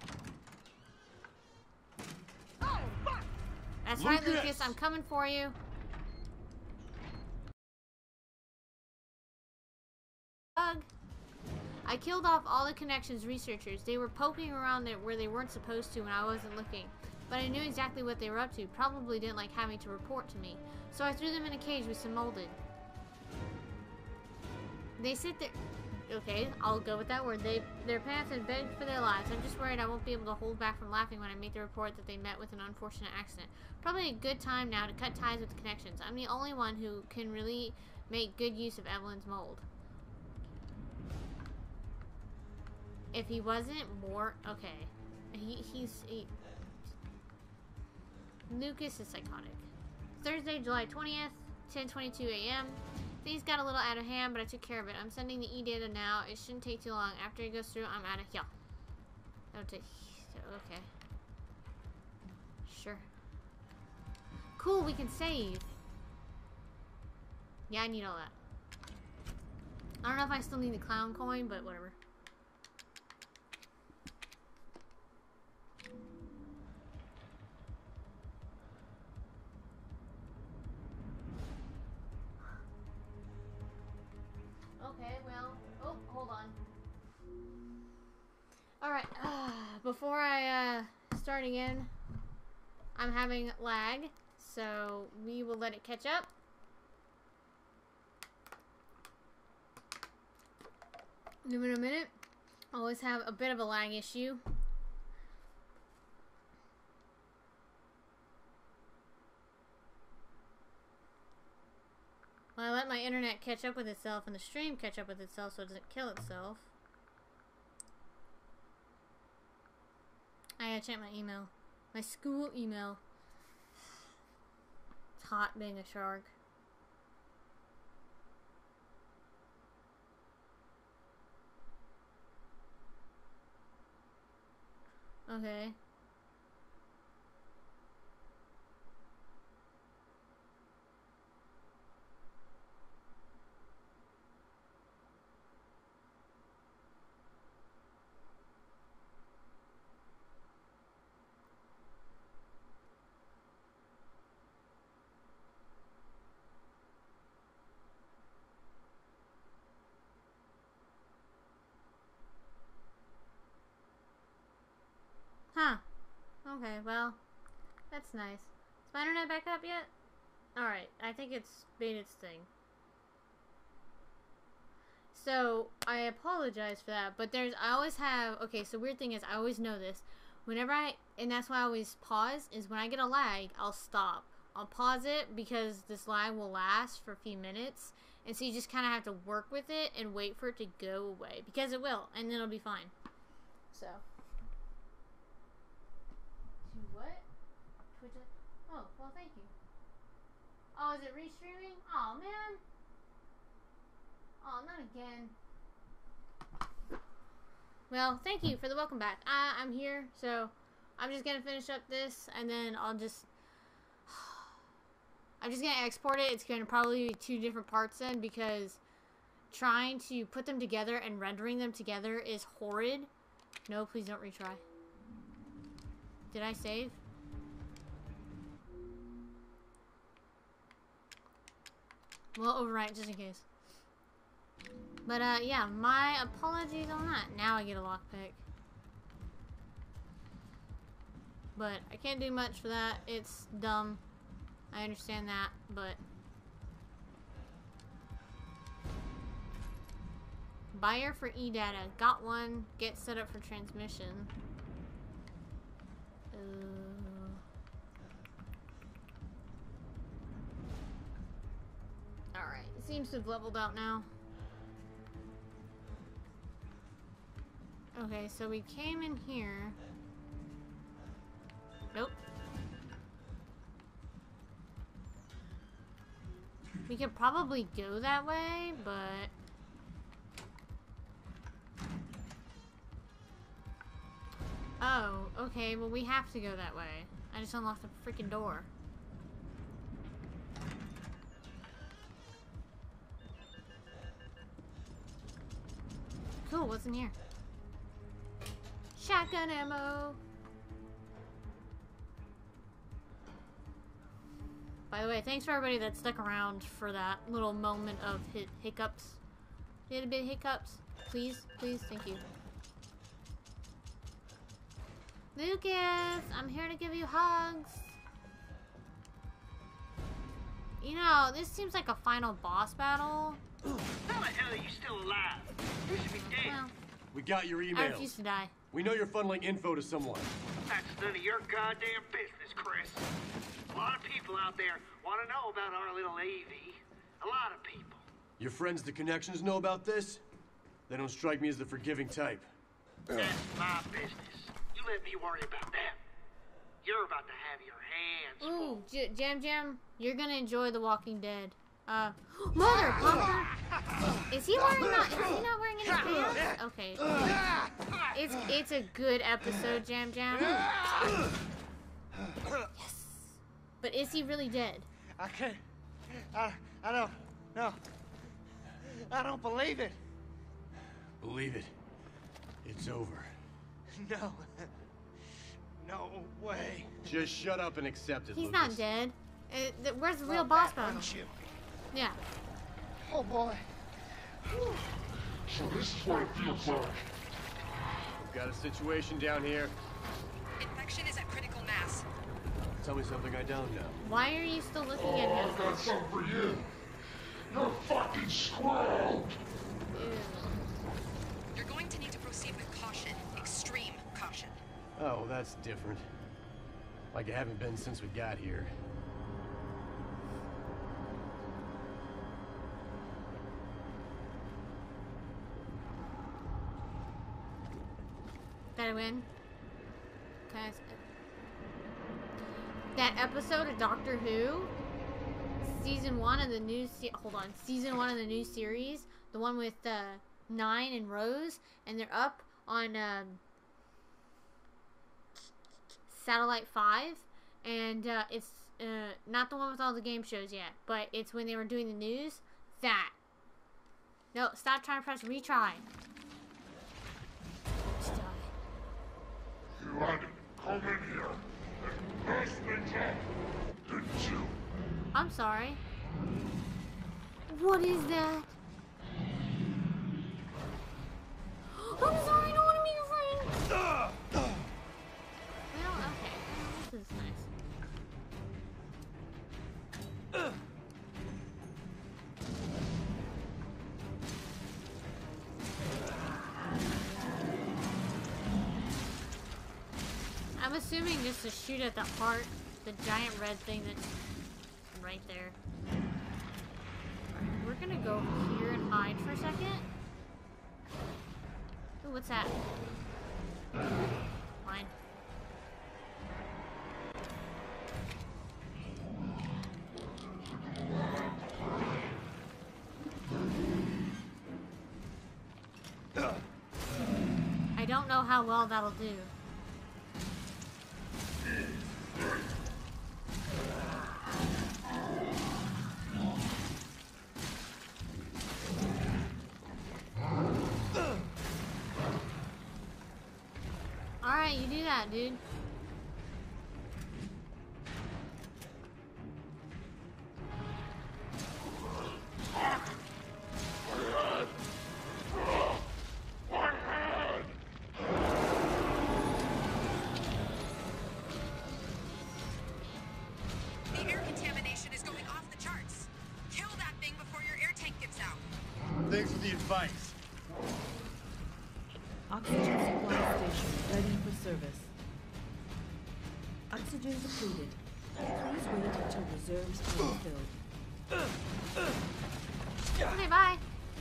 Oh, fuck! That's right, Lucas! Lucas. I'm coming for you. Bug. I killed off all the Connections researchers. They were poking around there where they weren't supposed to when I wasn't looking. But I knew exactly what they were up to. Probably didn't like having to report to me. So I threw them in a cage with some molded. They sit there... Okay, I'll go with that word. Their pants and begged for their lives. I'm just worried I won't be able to hold back from laughing when I make the report that they met with an unfortunate accident. Probably a good time now to cut ties with the Connections. I'm the only one who can really make good use of Evelyn's mold. If he wasn't more... Okay. Lucas is psychotic. Thursday, July 20th, 10:22 a.m. Things got a little out of hand, but I took care of it. I'm sending the e-data now. It shouldn't take too long. After it goes through, I'm out of here. That'll take... Okay. Sure. Cool, we can save. Yeah, I need all that. I don't know if I still need the clown coin, but whatever. Okay, well... Oh, hold on. Alright, before I start again, I'm having lag, so we will let it catch up. In a minute. Always have a bit of a lag issue. Well, I let my internet catch up with itself and the stream catch up with itself so it doesn't kill itself. I gotta check my email. My school email. It's hot being a shark. Okay. Huh. Okay, well, that's nice. Is my internet back up yet? Alright, I think it's made its thing. So, I apologize for that, but I always have, okay, so weird thing is, I always know this. Whenever and that's why I always pause, is when I get a lag, I'll stop. I'll pause it because this lag will last for a few minutes, And so you just kind of have to work with it and wait for it to go away. Because it will, and then it'll be fine. So. To what? Twitch. Oh, well, thank you. Oh, is it restreaming? Oh, man. Oh, not again. Well, thank you for the welcome back. I'm here, so I'm just going to finish up this, and then I'm just going to export it. It's going to probably be 2 different parts then, because trying to put them together and rendering them together is horrid. No, please don't retry. Did I save? Well, overwrite just in case. But, yeah, my apologies on that. Now I get a lockpick. But I can't do much for that. It's dumb. I understand that, but... Buyer for e-data. Got one. Get set up for transmission. Alright. It seems to have leveled out now. Okay, so we came in here. Nope. We could probably go that way, but... Oh, okay, well we have to go that way. I just unlocked the freaking door. Cool, what's in here? Shotgun ammo! By the way, thanks for everybody that stuck around for that little moment of hiccups. Little bit of hiccups. Please, please, thank you. Lucas, I'm here to give you hugs. You know, this seems like a final boss battle. How the hell are you still alive? You should be dead. Well, We got your I emails. refuse to die. We know you're funneling info to someone. That's none of your goddamn business, Chris. A lot of people out there want to know about our little AV. A lot of people. Your friends, the Connections, know about this? They don't strike me as the forgiving type. That's my business. You let me worry about that. You're about to have your hands full. Ooh, Jam, you're gonna enjoy The Walking Dead. Mother, Pumpkin! Is he not wearing any pants? Okay. It's a good episode, Jam. Yes. But is he really dead? I can't. I don't. No. I don't believe it. Believe it. It's over. No. No way. Just shut up and accept it, He's Lucas. not dead. Where's the real Well, boss that, battle? aren't you? Yeah. Oh boy. So this is what it feels like. We've got a situation down here. Infection is at critical mass. Tell me something I don't know. Why are you still looking Oh, at I've him? got something for you. You're fucking screwed. Ew. You're going to need to proceed with caution. Extreme caution. Oh, well, that's different. Like I haven't been since we got here. Did I win? That episode of Doctor Who, season 1 of the new season 1 of the new series, the one with Nine and Rose, and they're up on Satellite 5, and it's not the one with all the game shows yet, but it's when they were doing the news. That. No, stop trying to press retry. Just die. You had to come in here and mess things up, didn't you? I'm sorry. What is that? I'm sorry, I don't want to be your friend. Well, okay. This is nice. I'm assuming just to shoot at the heart, the giant red thing that's right there. we're gonna go here and hide for a second. Ooh, what's that? Mine. I don't know how well that'll do. Alright, you do that, dude. The air contamination is going off the charts. Kill that thing before your air tank gives out. Thanks for the advice. Oxygen supply station ready for service. Oxygen depleted. Please wait until reserves are refilled. Okay, bye.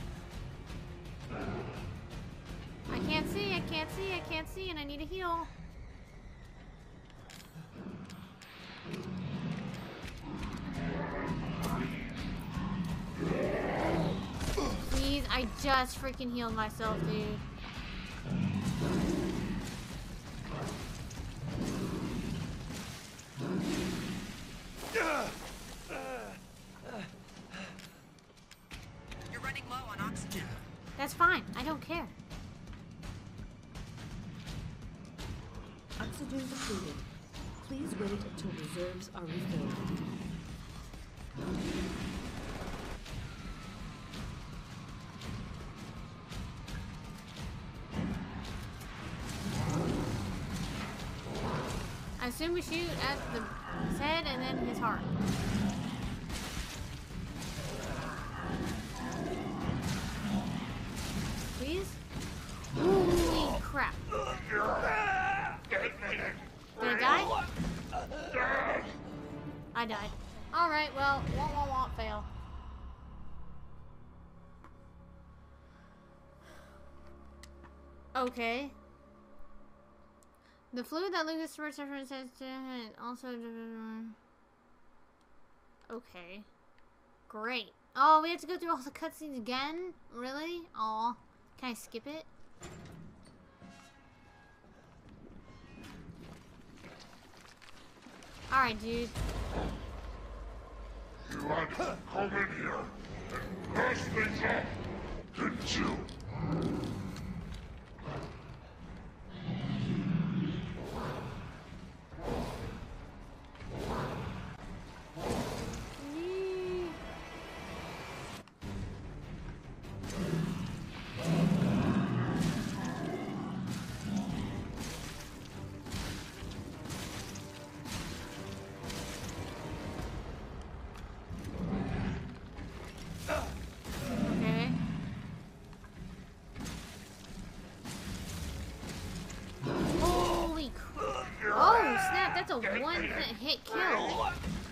I can't see, I can't see, I can't see, and I need a heal. Please, I just freaking healed myself, dude. You're running low on oxygen. That's fine, I don't care. Oxygen depleted. Please wait until reserves are refilled. I assume we shoot at his head and then his heart. Please? Holy crap. Did I die? I died. Alright, well, won't fail. Okay. The fluid that Lucas Schwartz reference says also. Okay. Great. Oh, we have to go through all the cutscenes again? Really? Aw. Can I skip it? Alright, dude. You had to come in here and mess things up, didn't you? Okay. Holy crap. Oh, snap. That's a one-hit kill.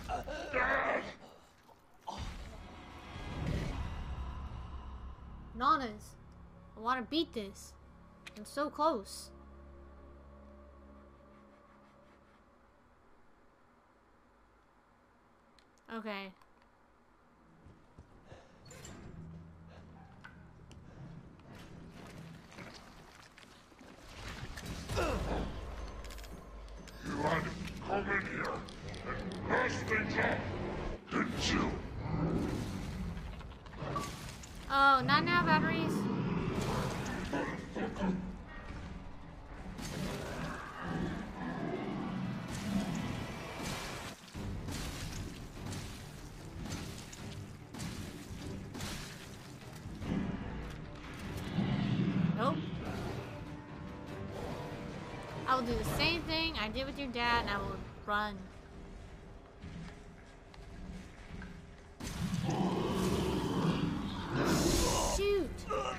Nanas. I want to beat this. I'm so close. Okay. You had to come in here and mess things up, didn't you? Oh, not now, batteries. Nope. I will do the same thing I did with your dad, and I will run. Shoot!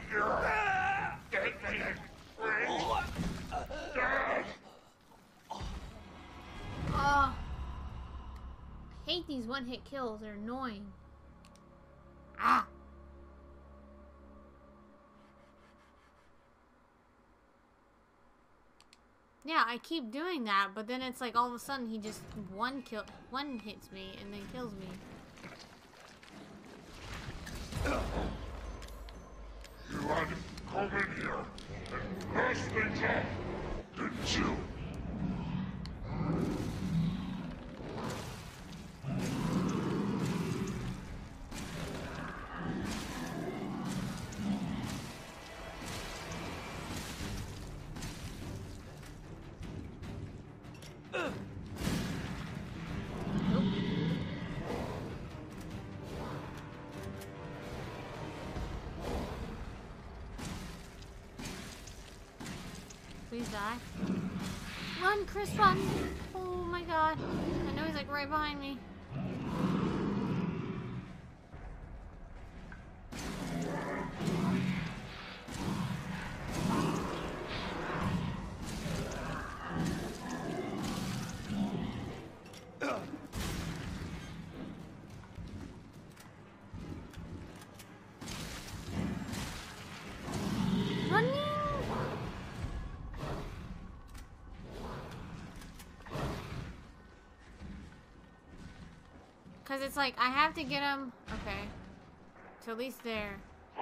Oh, I hate these one-hit kills. They're annoying. Ah! Yeah, I keep doing that, but then it's like all of a sudden he just one hits me and then kills me. You had to come in here and mess things up, didn't you? Please die. Run, Chris, run! Oh my god. I know he's like right behind me. Because it's like, I have to get him, okay, to at least there.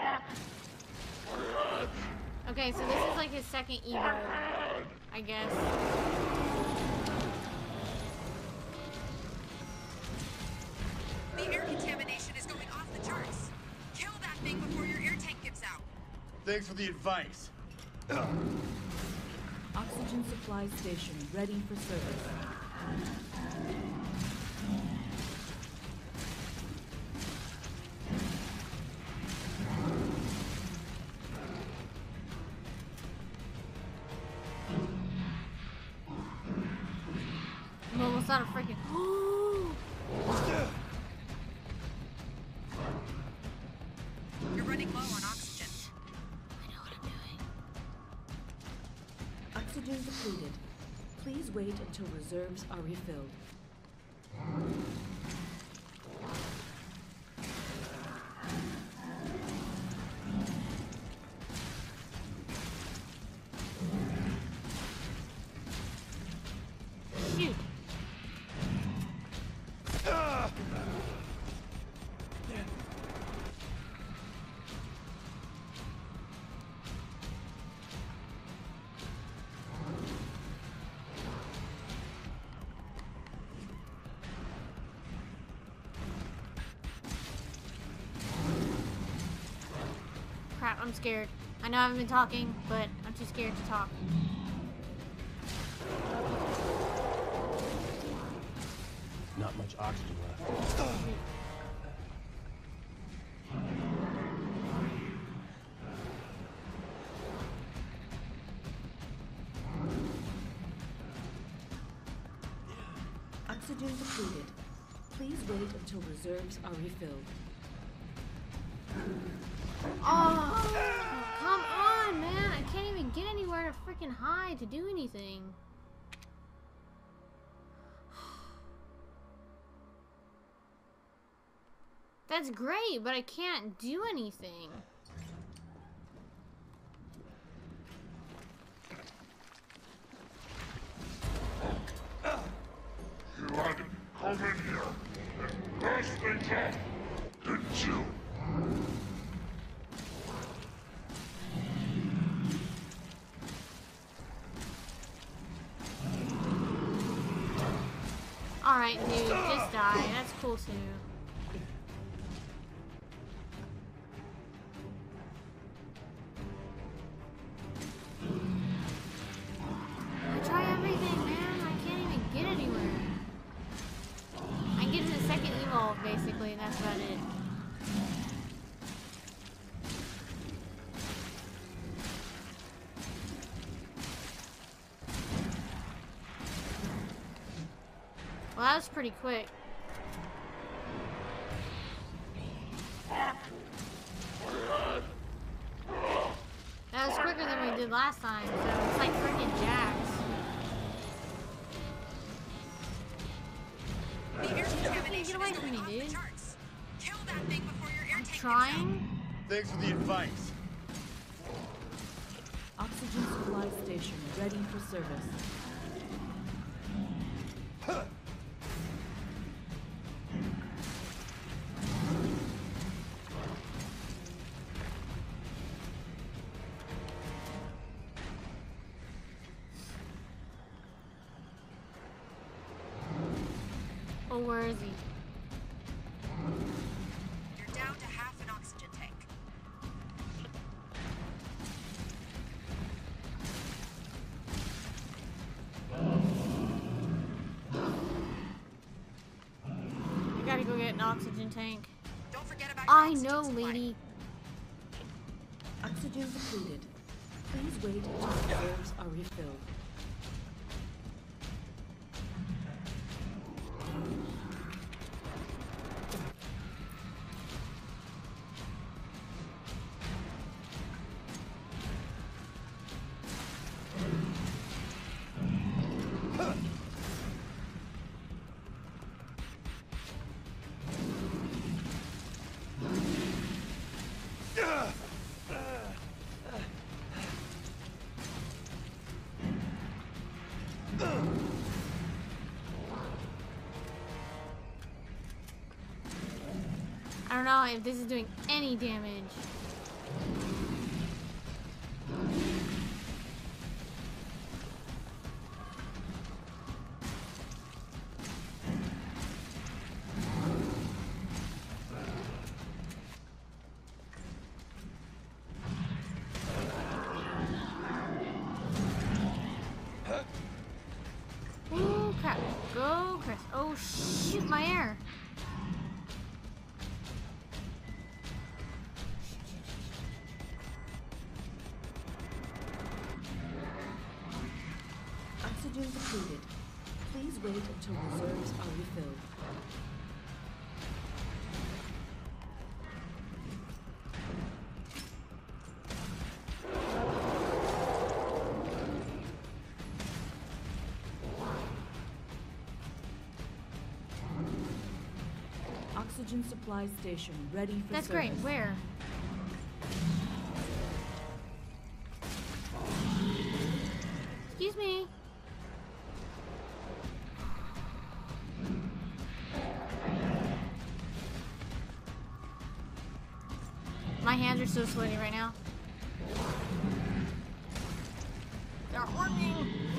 Okay, so this is like his second evil, I guess. The air contamination is going off the charts. Kill that thing before your air tank gives out. Thanks for the advice. Oxygen supply station ready for service. I'm almost out of freaking. You're running low on oxygen. I know what I'm doing. Oxygen depleted. Please wait until reserves are refilled. Shoot. Crap, I'm scared. I know I haven't been talking, but I'm too scared to talk. Not much oxygen left. Oxygen depleted. Please wait until reserves are refilled. Oh, come on, man. I can't even get anywhere to freaking hide to do anything. That's great, but I can't do anything. You had to come in here and mess things up, didn't you? Alright, dude, just die. That's cool too. I try everything, man. I can't even get anywhere. I can get to the second evolve, basically, and that's about it. Well, that was pretty quick. That was quicker than we did last time, so it's like freaking Jax. The air contamination Get away is from going me, off the dude. charts. Kill that thing before your air I'm tank trying. Thanks for the advice. Oxygen supply station ready for service. Oh, where is he? You're down to half an oxygen tank. I gotta go get an oxygen tank. Don't forget about your I oxygen know, supply. lady. Oxygen depleted. Please wait until reserves are refilled. I don't know if this is doing any damage. Oh crap. Go, Chris. Oh shoot, my air. Oxygen depleted. Please wait until reserves are refilled. Oxygen supply station ready for That's service. great. Where? Excuse me. My hands are so sweaty right now. They're working.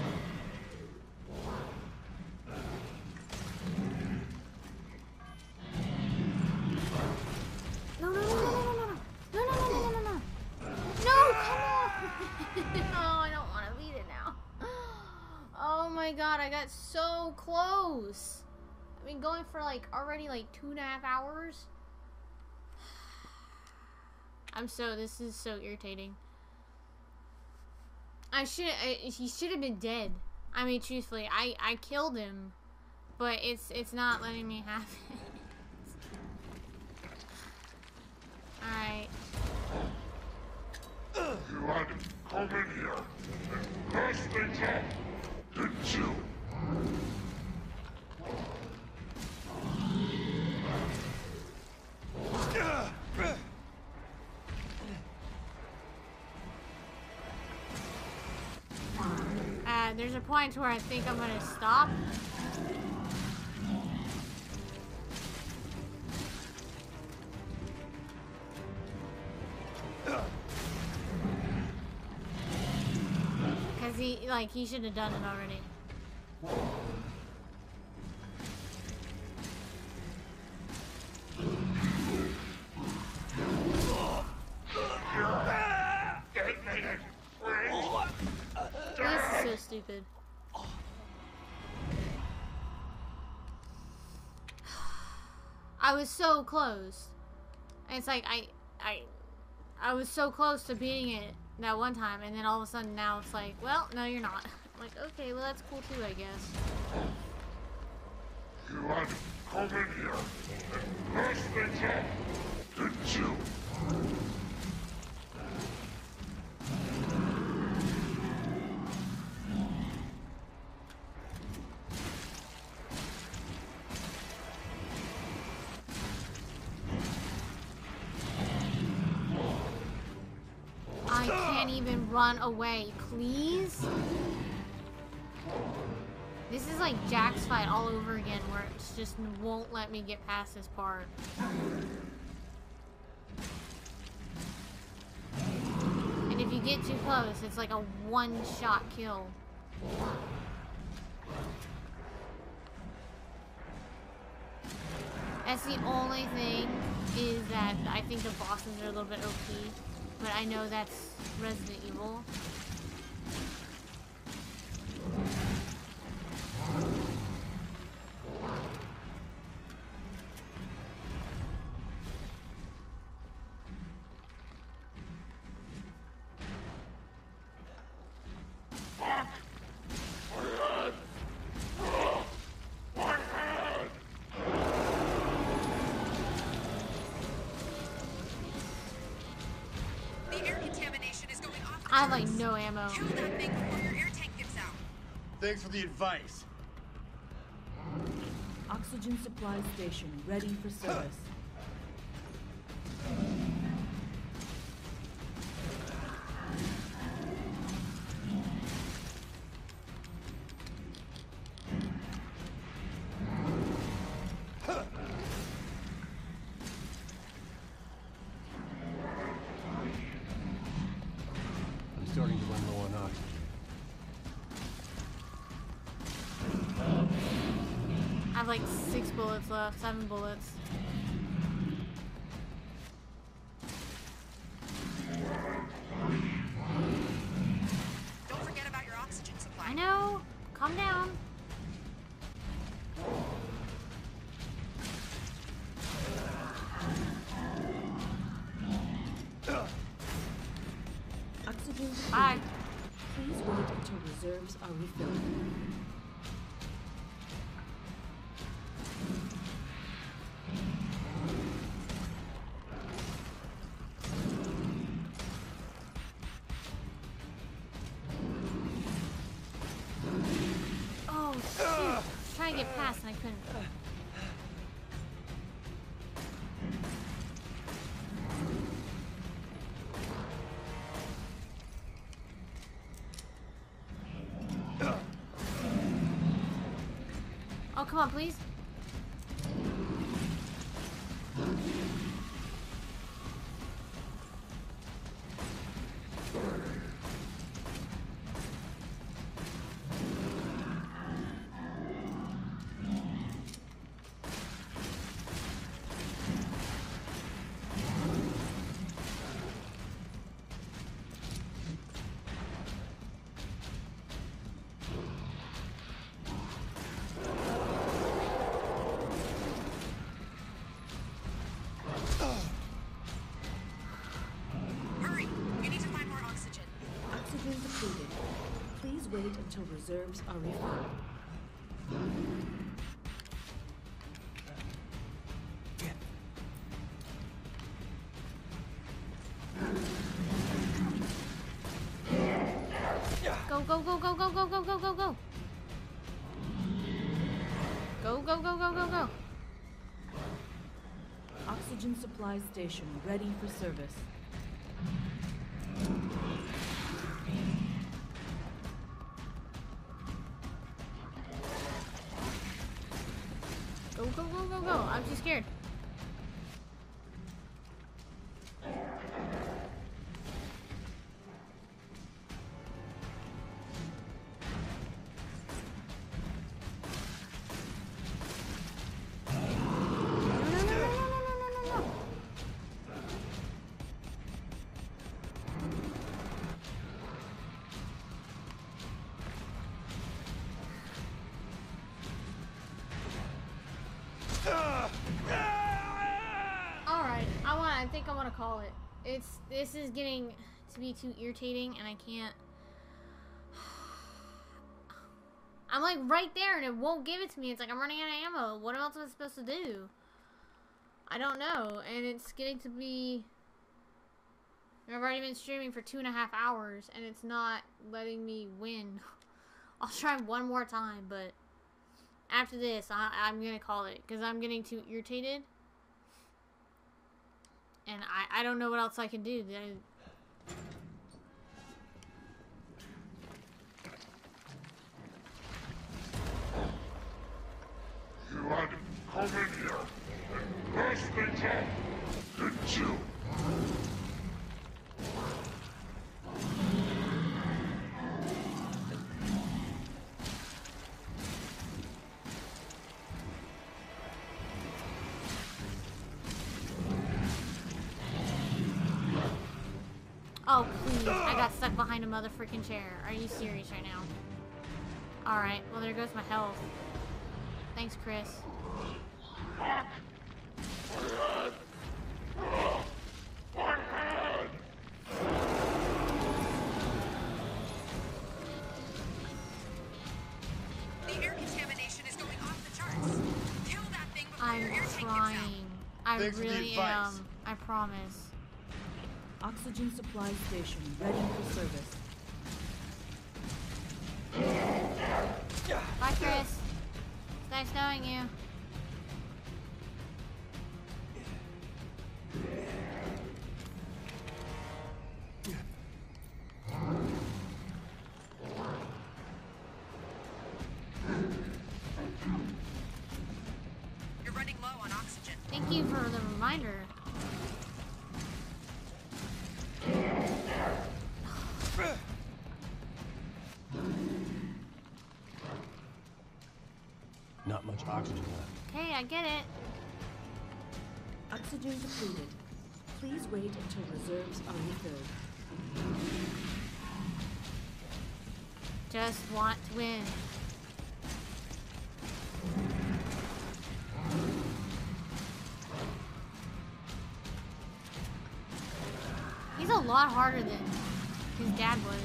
No, no, no, no, no, no, no, no, no, no, no, no, no, no. No, come on. Oh, I don't want to beat it now. Oh my god, I got so close. I've been going for like already like 2.5 hours. This is so irritating. He should have been dead. I mean, truthfully, I killed him, but it's not letting me have it. Alright. You had to come in here and mess things up, didn't you? There's a point where I think I'm gonna stop. Cause he should have done it already. This is so stupid. I was so close. And it's like I was so close to beating it that one time, and then all of a sudden now it's like, well, no, you're not. I'm like, okay, well that's cool too, I guess. You had to come in here and mess things up, didn't you? I can't can't even run away, please? This is like Jack's fight all over again, where it just won't let me get past this part. And if you get too close, it's like a one-shot kill. That's the only thing, is that I think the bosses are a little bit OP, but I know that's Resident Evil. I have like no ammo. Kill that thing before your air tank gives out. Thanks for the advice. Oxygen supply station ready for service. Starting to run low on oxygen. I have like 6 bullets left, 7 bullets. Don't forget about your oxygen supply. I know. Calm down. Oxygen Bye. depleted. Please wait until reserves are refilled. Oh, shoot. I was trying to get past and I couldn't. Oh, come on, please. Hurry! We need to find more oxygen. Oxygen depleted. Please wait until reserves are refilled. Go, go, go, go, go, go, go, go, go, go. Go, go, go, go, go, go. Oxygen supply station ready for service. Go, go, go, go, go. I'm too scared. Alright, I think I want to call it. This is getting to be too irritating and I can't. I'm like right there and it won't give it to me. It's like I'm running out of ammo. What else am I supposed to do? I don't know. And it's getting to be... I've already been streaming for 2.5 hours and it's not letting me win. I'll try one more time, but after this, I'm going to call it because I'm getting too irritated. And I don't know what else I can do. had come in here and mess things up, didn't you? Oh, please. I got stuck behind a mother freaking chair. Are you serious right now? Alright, well there goes my health. Thanks, Chris. The air contamination is going off the charts. Kill that thing before I'm your air tank gets out. trying. I Thanks for the really advice. am. I promise. Oxygen supply station ready for service. Bye, Chris. It's nice knowing you. You're running low on oxygen. Thank you for the reminder. Not much oxygen left. Okay, I get it. Oxygen depleted. Please wait until reserves are refilled. Just want to win. He's a lot harder than his dad was.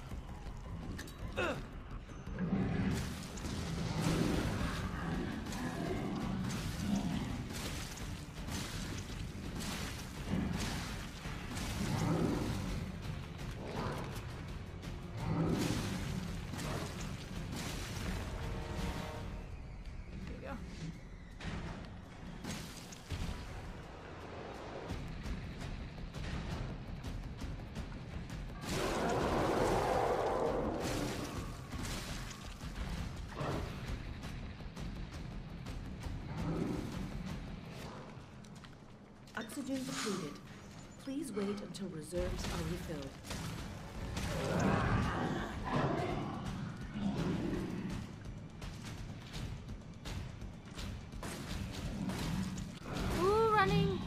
Oxygen depleted. Please wait until reserves are refilled. Ooh, running.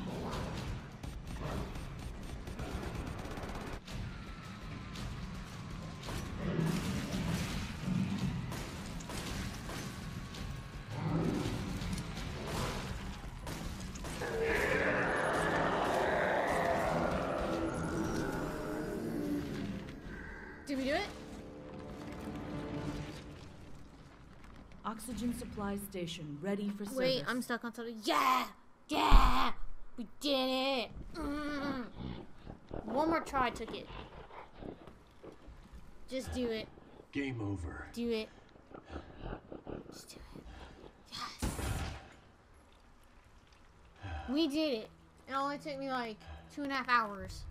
Did we do it? Oxygen supply station ready for service. Wait, I'm stuck on something. Yeah! Yeah! We did it! One more try, took it. Just do it. Game over. Do it. Just do it. Yes! We did it. It only took me like 2.5 hours.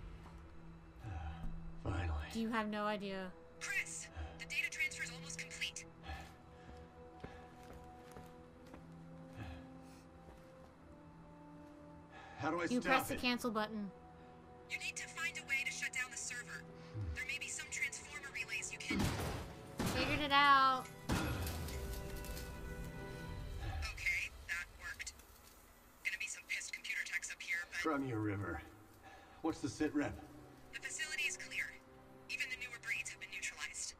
Finally. You have no idea. Chris, the data transfer is almost complete. How do I You stop press the it? cancel button. You need to find a way to shut down the server. There may be some transformer relays you can... Figured it out. Okay, that worked. Gonna be some pissed computer techs up here, but... From your river. What's the sit rep? The facility is clear. Even the newer breeds have been neutralized.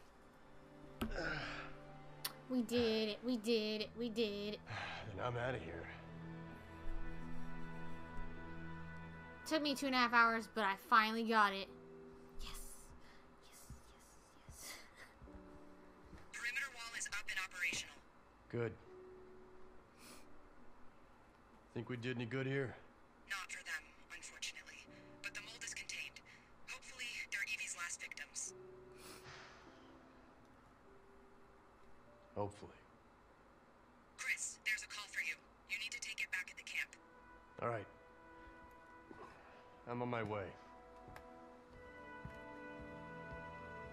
We did it. We did it. We did it. Then I'm out of here. Took me 2.5 hours, but I finally got it. Yes. Yes, yes, yes. Perimeter wall is up and operational. Good. Think we did any good here? Not for them, unfortunately. But the mold is contained. Hopefully, they're Evie's last victims. Hopefully. Chris, there's a call for you. You need to take it back at the camp. All right. I'm on my way.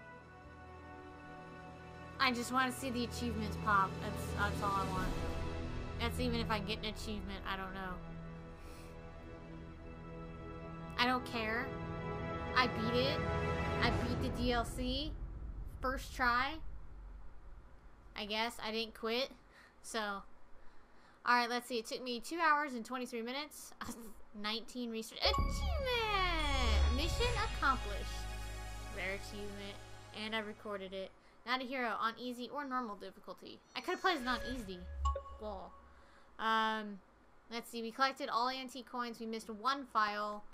I just want to see the achievements pop. That's all I want. That's even if I get an achievement. I don't know. I don't care. I beat it. I beat the DLC. First try. I guess. I didn't quit. So. Alright, let's see. It took me 2 hours and 23 minutes. 19 research. Achievement! Mission accomplished. Rare achievement. And I recorded it. Not a hero on easy or normal difficulty. I could have played it on easy. Well. Let's see. We collected all antique coins. We missed one file.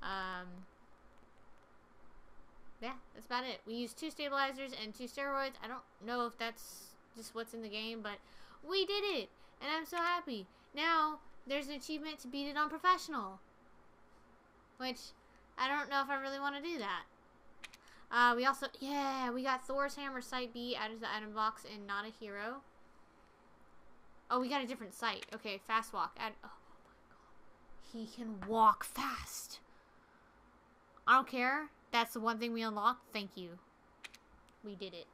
Yeah, that's about it. We used 2 stabilizers and 2 steroids. I don't know if that's just what's in the game, but we did it. And I'm so happy. Now, there's an achievement to beat it on professional. Which, I don't know if I really want to do that. We also, yeah, we got Thor's Hammer Site B added to the item box and Not a Hero. Oh, we got a different site. Okay, Fast Walk. Oh my god. He can walk fast. I don't care. That's the one thing we unlocked. Thank you. We did it.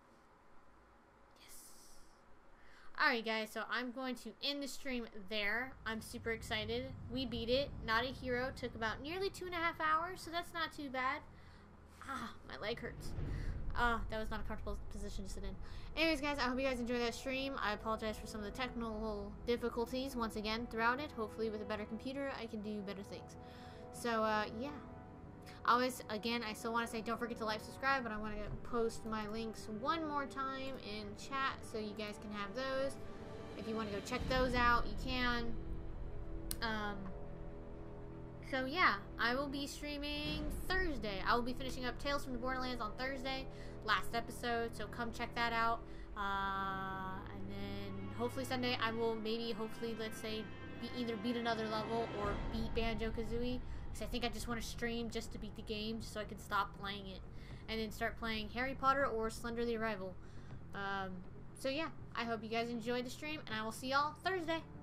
Alright guys, so I'm going to end the stream there. I'm super excited. We beat it. Not a Hero took about nearly 2.5 hours, so that's not too bad. Ah, my leg hurts. That was not a comfortable position to sit in. Anyways guys, I hope you guys enjoyed that stream. I apologize for some of the technical difficulties once again throughout it. Hopefully with a better computer, I can do better things. So, yeah. Always, again, I still want to say don't forget to like, subscribe, but I want to post my links one more time in chat so you guys can have those. If you want to go check those out, you can. So yeah, I will be streaming Thursday. I will be finishing up Tales from the Borderlands on Thursday, last episode, so come check that out. And then hopefully Sunday I will hopefully, let's say, either beat another level or beat Banjo-Kazooie. I think I just want to stream just to beat the game, just so I can stop playing it, and then start playing Harry Potter or Slender the Arrival. So yeah, I hope you guys enjoyed the stream, and I will see y'all Thursday.